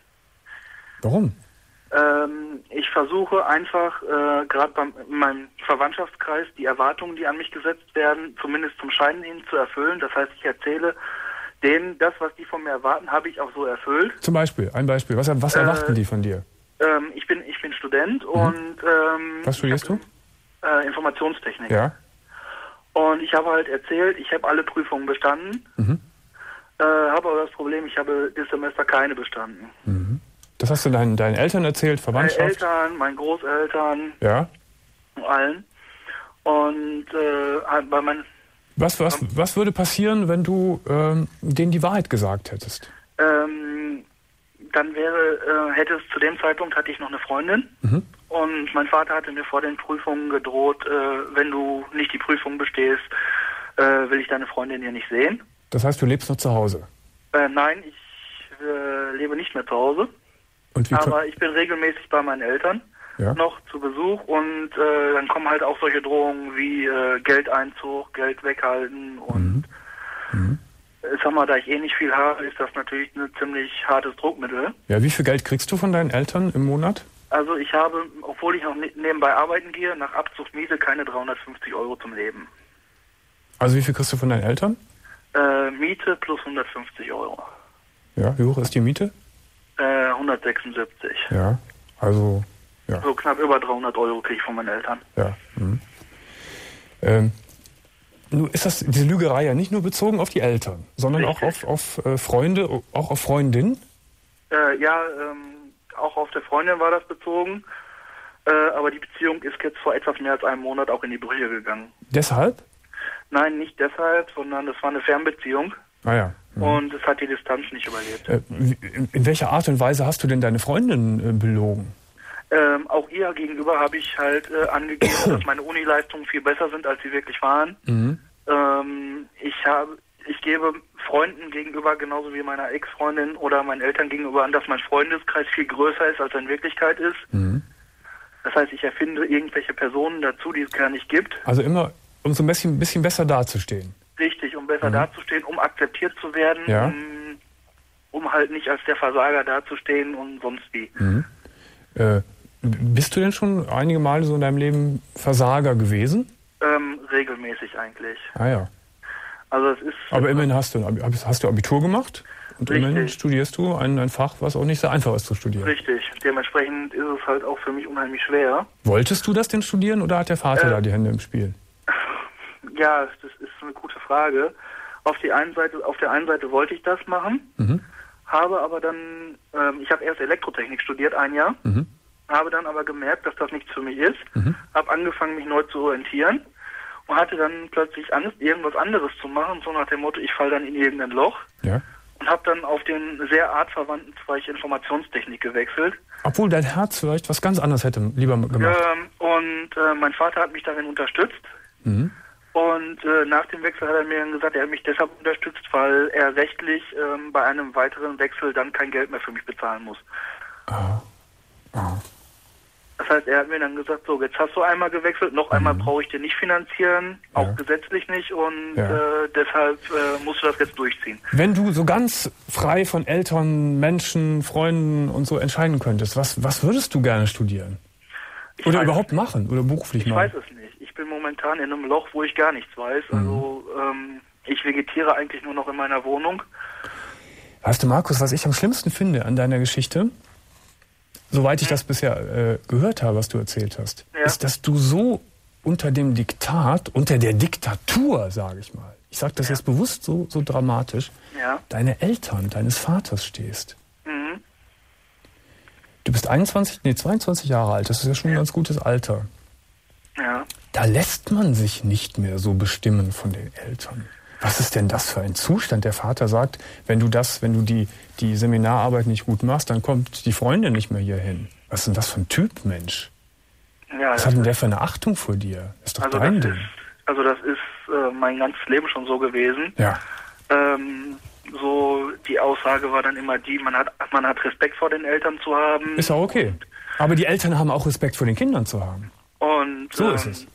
B: Warum?
H: Ähm, ich versuche einfach, äh, gerade in meinem Verwandtschaftskreis, die Erwartungen, die an mich gesetzt werden, zumindest zum Schein hin zu erfüllen. Das heißt, ich erzähle denen, das, was die von mir erwarten, habe ich auch so erfüllt.
B: Zum Beispiel, ein Beispiel. Was, was erwarten äh, die von dir?
H: Ähm, ich bin, ich bin Student mhm. und... Ähm,
B: was studierst
H: hab,
B: du?
H: Äh, Informationstechnik.
B: Ja.
H: Und ich habe halt erzählt, ich habe alle Prüfungen bestanden,
B: mhm.
H: äh, habe aber das Problem, ich habe dieses Semester keine bestanden.
B: Mhm. Das hast du deinen, deinen Eltern erzählt, Verwandtschaft?
H: Meine Eltern, meinen Großeltern,
B: ja.
H: allen. Und äh, bei meinen...
B: Was, was, ähm, was würde passieren, wenn du ähm, denen die Wahrheit gesagt hättest?
H: Ähm, dann wäre, äh, hätte es zu dem Zeitpunkt, hatte ich noch eine Freundin.
B: Mhm.
H: Und mein Vater hatte mir vor den Prüfungen gedroht, äh, wenn du nicht die Prüfung bestehst, äh, will ich deine Freundin hier nicht sehen.
B: Das heißt, du lebst noch zu Hause?
H: Äh, nein, ich äh, lebe nicht mehr zu Hause.
B: Und wie
H: aber ich bin regelmäßig bei meinen Eltern
B: ja.
H: noch zu Besuch und äh, dann kommen halt auch solche Drohungen wie äh, Geldeinzug, Geld weghalten und
B: mhm. Mhm.
H: ich sag mal, da ich eh nicht viel habe, ist das natürlich ein ziemlich hartes Druckmittel.
B: Ja, wie viel Geld kriegst du von deinen Eltern im Monat?
H: Also ich habe, obwohl ich noch nebenbei arbeiten gehe, nach Abzug Miete keine dreihundertfünfzig Euro zum Leben.
B: Also wie viel kriegst du von deinen Eltern?
H: Äh, Miete plus hundertfünfzig Euro.
B: Ja, wie hoch ist die Miete?
H: Äh, hundertsechsundsiebzig.
B: Ja, also... Ja.
H: So knapp über dreihundert Euro kriege ich von meinen Eltern.
B: Ja. Mhm. Ähm, nun ist das, diese Lügerei ja nicht nur bezogen auf die Eltern, sondern Richtig. auch auf, auf äh, Freunde, auch auf Freundinnen?
H: Äh, ja, ähm, auch auf der Freundin war das bezogen. Äh, aber die Beziehung ist jetzt vor etwas mehr als einem Monat auch in die Brüche gegangen.
B: Deshalb?
H: Nein, nicht deshalb, sondern das war eine Fernbeziehung.
B: Ah ja.
H: mhm. und es hat die Distanz nicht überlebt.
B: Äh, in, in welcher Art und Weise hast du denn deine Freundin äh, belogen?
H: Ähm, auch ihr gegenüber habe ich halt äh, angegeben, dass meine Unileistungen viel besser sind, als sie wirklich waren. Mhm. Ähm, ich habe, ich gebe Freunden gegenüber, genauso wie meiner Ex-Freundin oder meinen Eltern gegenüber an, dass mein Freundeskreis viel größer ist, als er in Wirklichkeit ist. Mhm. Das heißt, ich erfinde irgendwelche Personen dazu, die es gar nicht gibt.
B: Also immer, um so ein bisschen, bisschen besser dazustehen.
H: Richtig, um besser mhm. dazustehen, um akzeptiert zu werden,
B: ja.
H: um, um halt nicht als der Versager dazustehen und sonst wie.
B: Mhm. Äh, bist du denn schon einige Male so in deinem Leben Versager gewesen?
H: Ähm, regelmäßig eigentlich.
B: Ah ja.
H: Also es ist.
B: Aber immerhin hast du, hast du Abitur gemacht und richtig. Immerhin studierst du ein, ein Fach, was auch nicht so einfach ist zu studieren.
H: Richtig. Dementsprechend ist es halt auch für mich unheimlich schwer.
B: Wolltest du das denn studieren oder hat der Vater äh, da die Hände im Spiel?
H: Ja, das ist eine gute Frage. Auf die einen Seite, auf der einen Seite wollte ich das machen, mhm. habe aber dann, ähm, ich habe erst Elektrotechnik studiert, ein Jahr. Mhm. Habe dann aber gemerkt, dass das nichts für mich ist, mhm. habe angefangen, mich neu zu orientieren und hatte dann plötzlich Angst, irgendwas anderes zu machen, so nach dem Motto, ich falle dann in irgendein Loch.
B: Ja.
H: Und habe dann auf den sehr artverwandten Zweig Informationstechnik gewechselt.
B: Obwohl dein Herz vielleicht was ganz anderes hätte lieber gemacht.
H: Ähm, und äh, mein Vater hat mich darin unterstützt. Mhm. Und äh, nach dem Wechsel hat er mir dann gesagt, er hat mich deshalb unterstützt, weil er rechtlich ähm, bei einem weiteren Wechsel dann kein Geld mehr für mich bezahlen muss.
B: Ah. Ah.
H: Das heißt, er hat mir dann gesagt, so, jetzt hast du einmal gewechselt, noch einmal mhm. brauche ich dir nicht finanzieren, auch ja. gesetzlich nicht und ja. äh, deshalb äh, musst du das jetzt durchziehen.
B: Wenn du so ganz frei von Eltern, Menschen, Freunden und so entscheiden könntest, was, was würdest du gerne studieren?
H: Ich
B: oder überhaupt machen oder beruflich
H: ich
B: machen?
H: Ich weiß es nicht. Ich bin momentan in einem Loch, wo ich gar nichts weiß. Mhm. Also ähm, ich vegetiere eigentlich nur noch in meiner Wohnung.
B: Weißt du, Markus, was ich am schlimmsten finde an deiner Geschichte? Soweit ich das bisher äh, gehört habe, was du erzählt hast, ja. ist, dass du so unter dem Diktat, unter der Diktatur, sage ich mal, ich sage das ja. jetzt bewusst so, so dramatisch,
H: ja.
B: deine Eltern, deines Vaters stehst.
H: Mhm.
B: Du bist einundzwanzig, nee, zweiundzwanzig Jahre alt, das ist ja schon ein ganz gutes Alter.
H: Ja.
B: Da lässt man sich nicht mehr so bestimmen von den Eltern. Was ist denn das für ein Zustand? Der Vater sagt, wenn du das, wenn du die, die Seminararbeit nicht gut machst, dann kommt die Freundin nicht mehr hier hin. Was ist denn das für ein Typ, Mensch?
H: Ja,
B: Was hat denn der für eine Achtung vor dir? Das ist doch
H: also
B: dein
H: das
B: Ding.
H: Ist, also das ist äh, mein ganzes Leben schon so gewesen.
B: Ja.
H: Ähm, so die Aussage war dann immer die, man hat, man hat Respekt vor den Eltern zu haben.
B: Ist auch okay. Aber die Eltern haben auch Respekt vor den Kindern zu haben.
H: Und
B: so
H: ähm,
B: ist es.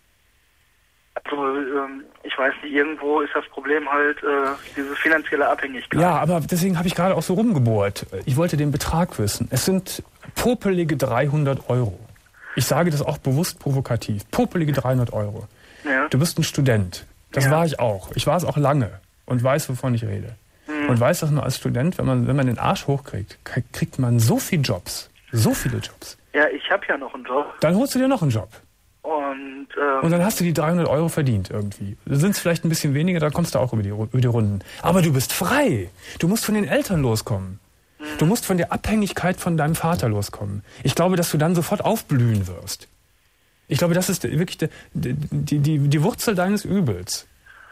H: Also, ähm, ich weiß nicht, irgendwo ist das Problem halt äh, diese finanzielle Abhängigkeit.
B: Ja, aber deswegen habe ich gerade auch so rumgebohrt. Ich wollte den Betrag wissen. Es sind popelige dreihundert Euro. Ich sage das auch bewusst provokativ. Popelige dreihundert Euro.
H: Ja.
B: Du bist ein Student. Das ja. war ich auch. Ich war es auch lange und weiß, wovon ich rede. Mhm. Und weiß, dass man als Student, wenn man, wenn man den Arsch hochkriegt, kriegt man so viele Jobs. So viele Jobs.
H: Ja, ich habe ja noch einen Job.
B: Dann holst du dir noch einen Job.
H: Und, ähm,
B: und dann hast du die dreihundert Euro verdient irgendwie. Sind es vielleicht ein bisschen weniger, da kommst du auch über die, über die Runden. Aber du bist frei. Du musst von den Eltern loskommen. Mhm. Du musst von der Abhängigkeit von deinem Vater loskommen. Ich glaube, dass du dann sofort aufblühen wirst. Ich glaube, das ist wirklich die, die, die, die Wurzel deines Übels.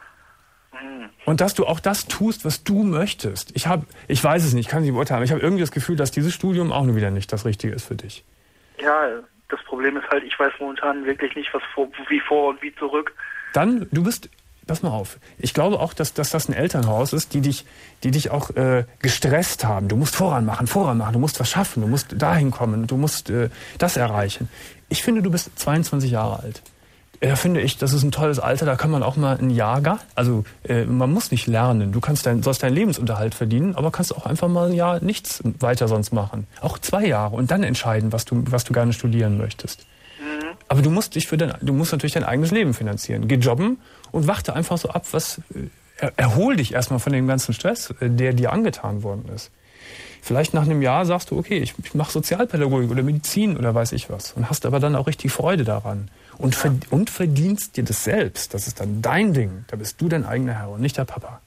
H: Mhm.
B: Und dass du auch das tust, was du möchtest. Ich, hab, ich weiß es nicht, ich kann es nicht beurteilen, aber ich habe irgendwie das Gefühl, dass dieses Studium auch nur wieder nicht das Richtige ist für dich.
H: Ja, das Problem ist halt, ich weiß momentan wirklich nicht, was vor, wie vor und wie zurück.
B: Dann, du bist, pass mal auf, ich glaube auch, dass, dass das ein Elternhaus ist, die dich, die dich auch äh, gestresst haben. Du musst voran machen, voran machen, du musst was schaffen, du musst dahin kommen, du musst äh, das erreichen. Ich finde, du bist zweiundzwanzig Jahre alt. Da finde ich, das ist ein tolles Alter, da kann man auch mal ein Jahr gar, also äh, man muss nicht lernen, du kannst dein, sollst deinen Lebensunterhalt verdienen, aber kannst auch einfach mal ein Jahr nichts weiter sonst machen. Auch zwei Jahre und dann entscheiden, was du, was du gerne studieren möchtest.
H: Mhm.
B: Aber du musst dich für dein, du musst natürlich dein eigenes Leben finanzieren. Geh jobben und warte einfach so ab, was, er, erhol dich erstmal von dem ganzen Stress, der dir angetan worden ist. Vielleicht nach einem Jahr sagst du, okay, ich, ich mache Sozialpädagogik oder Medizin oder weiß ich was und hast aber dann auch richtig Freude daran. Und,
H: ja.
B: verd- und verdienst dir das selbst. Das ist dann dein Ding. Da bist du dein eigener Herr und nicht der Papa.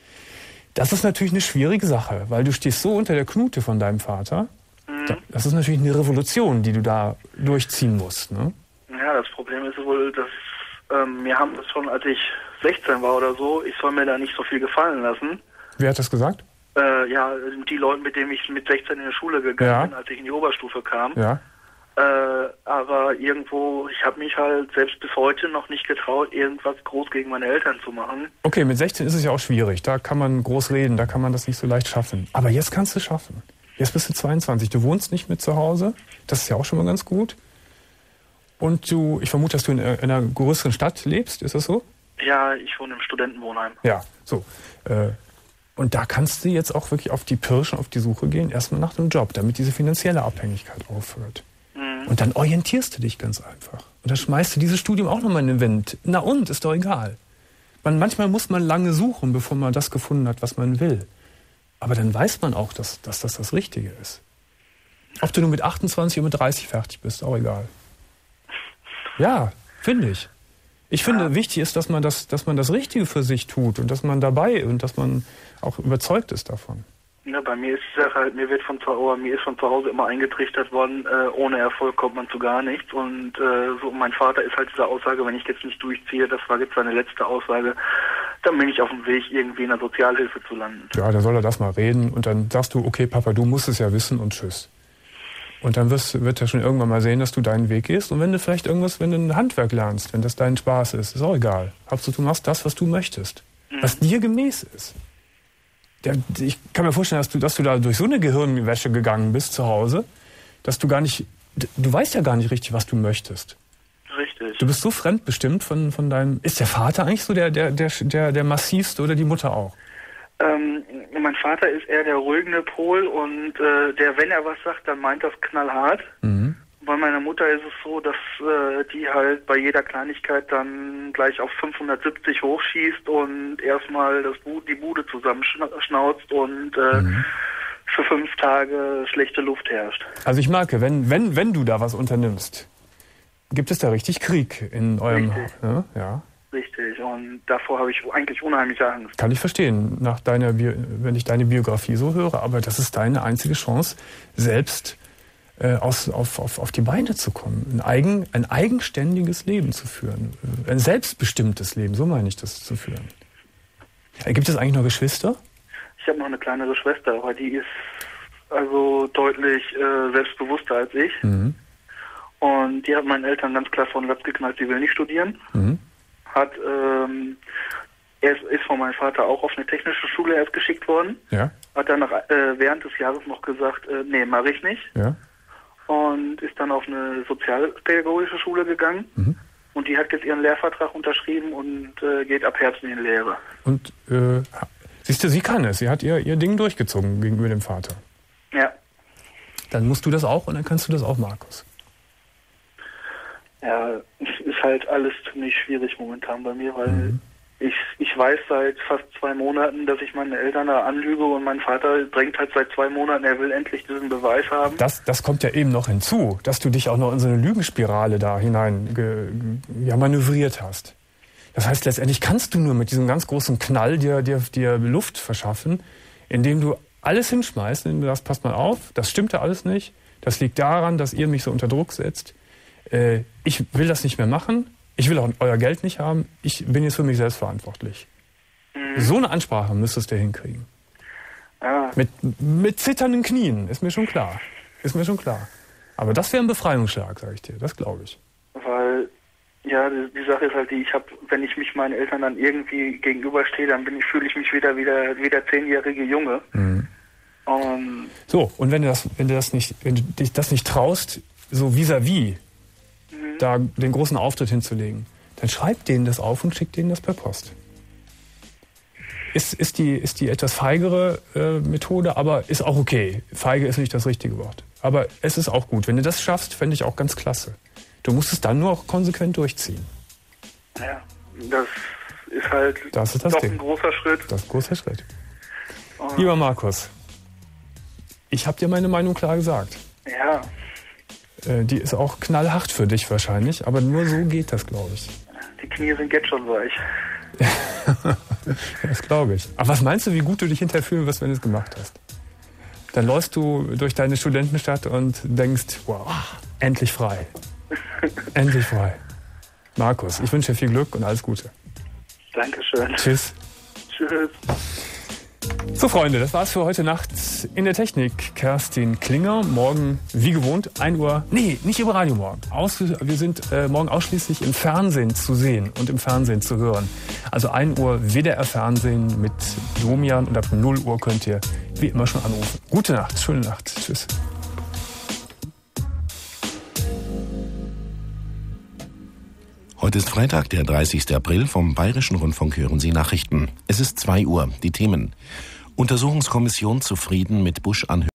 B: Das ist natürlich eine schwierige Sache, weil du stehst so unter der Knute von deinem Vater.
H: Mhm.
B: Das ist natürlich eine Revolution, die du da durchziehen musst. Ne?
H: Ja, das Problem ist wohl, dass ähm, mir haben das schon, als ich sechzehn war oder so, ich soll mir da nicht so viel gefallen lassen.
B: Wer hat das gesagt?
H: Äh, ja, die Leute, mit denen ich mit sechzehn in die Schule gegangen
B: ja.
H: bin, als ich in die Oberstufe kam.
B: Ja.
H: Äh, aber irgendwo, ich habe mich halt selbst bis heute noch nicht getraut, irgendwas groß gegen meine Eltern zu machen.
B: Okay, mit sechzehn ist es ja auch schwierig. Da kann man groß reden, da kann man das nicht so leicht schaffen. Aber jetzt kannst du es schaffen. Jetzt bist du zweiundzwanzig. Du wohnst nicht mit zu Hause. Das ist ja auch schon mal ganz gut. Und du, ich vermute, dass du in einer größeren Stadt lebst. Ist das so?
H: Ja, ich wohne im Studentenwohnheim.
B: Ja, so. Und da kannst du jetzt auch wirklich auf die Pirschen, auf die Suche gehen, erstmal nach einem Job, damit diese finanzielle Abhängigkeit aufhört. Mhm. Und dann orientierst du dich ganz einfach. Und dann schmeißt du dieses Studium auch nochmal in den Wind. Na und, ist doch egal. Man, manchmal muss man lange suchen, bevor man das gefunden hat, was man will. Aber dann weiß man auch, dass, dass das das Richtige ist. Ob du nur mit achtundzwanzig oder mit dreißig fertig bist, auch egal. Ja, finde ich. Ich finde, ja. wichtig ist, dass man das, dass man das Richtige für sich tut und dass man dabei und dass man auch überzeugt ist davon.
H: Ja, bei mir ist es halt, mir wird von zu, oder mir ist von zu Hause immer eingetrichtert worden, äh, ohne Erfolg kommt man zu gar nichts. Und äh, so mein Vater ist halt diese Aussage, wenn ich jetzt nicht durchziehe, das war jetzt seine letzte Aussage, dann bin ich auf dem Weg, irgendwie in der Sozialhilfe zu landen.
B: Ja, dann soll er das mal reden und dann sagst du, okay, Papa, du musst es ja wissen und tschüss. Und dann wirst, wird er schon irgendwann mal sehen, dass du deinen Weg gehst. Und wenn du vielleicht irgendwas, wenn du ein Handwerk lernst, wenn das dein Spaß ist, ist auch egal. Hauptsache, du machst das, was du möchtest. Mhm. Was dir gemäß ist. Der, ich kann mir vorstellen, dass du, dass du da durch so eine Gehirnwäsche gegangen bist zu Hause, dass du gar nicht, du weißt ja gar nicht richtig, was du möchtest.
H: Richtig.
B: Du bist so fremdbestimmt von, von deinem, ist der Vater eigentlich so der, der, der, der, der massivste oder die Mutter auch?
H: Ähm, mein Vater ist eher der ruhige Pol und äh, der, wenn er was sagt, dann meint das knallhart. Mhm. Bei meiner Mutter ist es so, dass äh, die halt bei jeder Kleinigkeit dann gleich auf fünfhundertsiebzig hochschießt und erstmal das Bu- die Bude zusammenschnauzt und äh, mhm. für fünf Tage schlechte Luft herrscht.
B: Also ich merke, wenn, wenn, wenn du da was unternimmst, gibt es da richtig Krieg in eurem...
H: Richtig.
B: Ja, ja.
H: Richtig, und davor habe ich eigentlich unheimliche Angst.
B: Kann ich verstehen, nach deiner Bi- wenn ich deine Biografie so höre, aber das ist deine einzige Chance, selbst äh, aus, auf, auf, auf die Beine zu kommen, ein, eigen, ein eigenständiges Leben zu führen, ein selbstbestimmtes Leben, so meine ich das, zu führen. Äh, gibt es eigentlich noch Geschwister?
H: Ich habe noch eine kleinere Schwester, aber die ist also deutlich äh, selbstbewusster als ich. Mhm. Und die hat meinen Eltern ganz klar vor den Latz geknallt, sie will nicht studieren. Mhm. Hat, ähm, er ist, ist von meinem Vater auch auf eine technische Schule erst geschickt worden. Ja. Hat dann nach, äh, während des Jahres noch gesagt, äh, nee, mache ich nicht. Ja. Und ist dann auf eine sozialpädagogische Schule gegangen. Mhm. Und die hat jetzt ihren Lehrvertrag unterschrieben und äh, geht ab Herbst in die Lehre.
B: Und äh, siehst du, sie kann es. Sie hat ihr, ihr Ding durchgezogen gegenüber dem Vater.
H: Ja.
B: Dann musst du das auch und dann kannst du das auch, Markus.
H: Ja, es ist halt alles ziemlich schwierig momentan bei mir, weil mhm. ich, ich weiß seit fast zwei Monaten, dass ich meine Eltern da anlüge und mein Vater drängt halt seit zwei Monaten, er will endlich diesen Beweis haben.
B: Das, das kommt ja eben noch hinzu, dass du dich auch noch in so eine Lügenspirale da hinein ge, ja, manövriert hast. Das heißt, letztendlich kannst du nur mit diesem ganz großen Knall dir, dir, dir Luft verschaffen, indem du alles hinschmeißt, indem du sagst, passt mal auf, das stimmt ja alles nicht, das liegt daran, dass ihr mich so unter Druck setzt. Ich will das nicht mehr machen, ich will auch euer Geld nicht haben, ich bin jetzt für mich selbst verantwortlich. Mhm. So eine Ansprache müsstest du hinkriegen. Ja. Mit, mit zitternden Knien, ist mir schon klar. Ist mir schon klar. Aber das wäre ein Befreiungsschlag, sage ich dir, das glaube ich.
H: Weil, ja, die, die Sache ist halt die, ich habe, wenn ich mich meinen Eltern dann irgendwie gegenüberstehe, dann bin ich, fühle ich mich wieder wieder wie der zehnjährige Junge. Mhm. Um,
B: so, und wenn du das, wenn du das nicht, wenn du dich das nicht traust, so vis-à-vis, da den großen Auftritt hinzulegen, dann schreib denen das auf und schick denen das per Post. Ist, ist, die, ist die etwas feigere äh, Methode, aber ist auch okay. Feige ist nicht das richtige Wort. Aber es ist auch gut. Wenn du das schaffst, fände ich auch ganz klasse. Du musst es dann nur auch konsequent durchziehen.
H: Ja, das ist halt
B: das ist das
H: doch
B: Ding.
H: ein großer Schritt.
B: Das ist ein großer Schritt. Oh. Lieber Markus, ich habe dir meine Meinung klar gesagt.
H: Ja.
B: Die ist auch knallhart für dich wahrscheinlich, aber nur so geht das, glaube ich.
H: Die Knie sind jetzt schon weich.
B: Das glaube ich. Aber was meinst du, wie gut du dich hinterher fühlen wirst, wenn du es gemacht hast? Dann läufst du durch deine Studentenstadt und denkst, wow, endlich frei. Endlich frei. Markus, ich wünsche dir viel Glück und alles Gute.
H: Dankeschön.
B: Tschüss.
H: Tschüss.
B: So Freunde, das war's für heute Nacht in der Technik. Kerstin Klinger, morgen wie gewohnt ein Uhr, nee, nicht über Radio morgen. Aus, wir sind äh, morgen ausschließlich im Fernsehen zu sehen und im Fernsehen zu hören. Also ein Uhr W D R Fernsehen mit Domian und ab null Uhr könnt ihr wie immer schon anrufen. Gute Nacht, schöne Nacht, tschüss.
I: Heute ist Freitag, der dreißigster April. Vom Bayerischen Rundfunk hören Sie Nachrichten. Es ist zwei Uhr. Die Themen: Untersuchungskommission zufrieden mit Bush-Anhörung.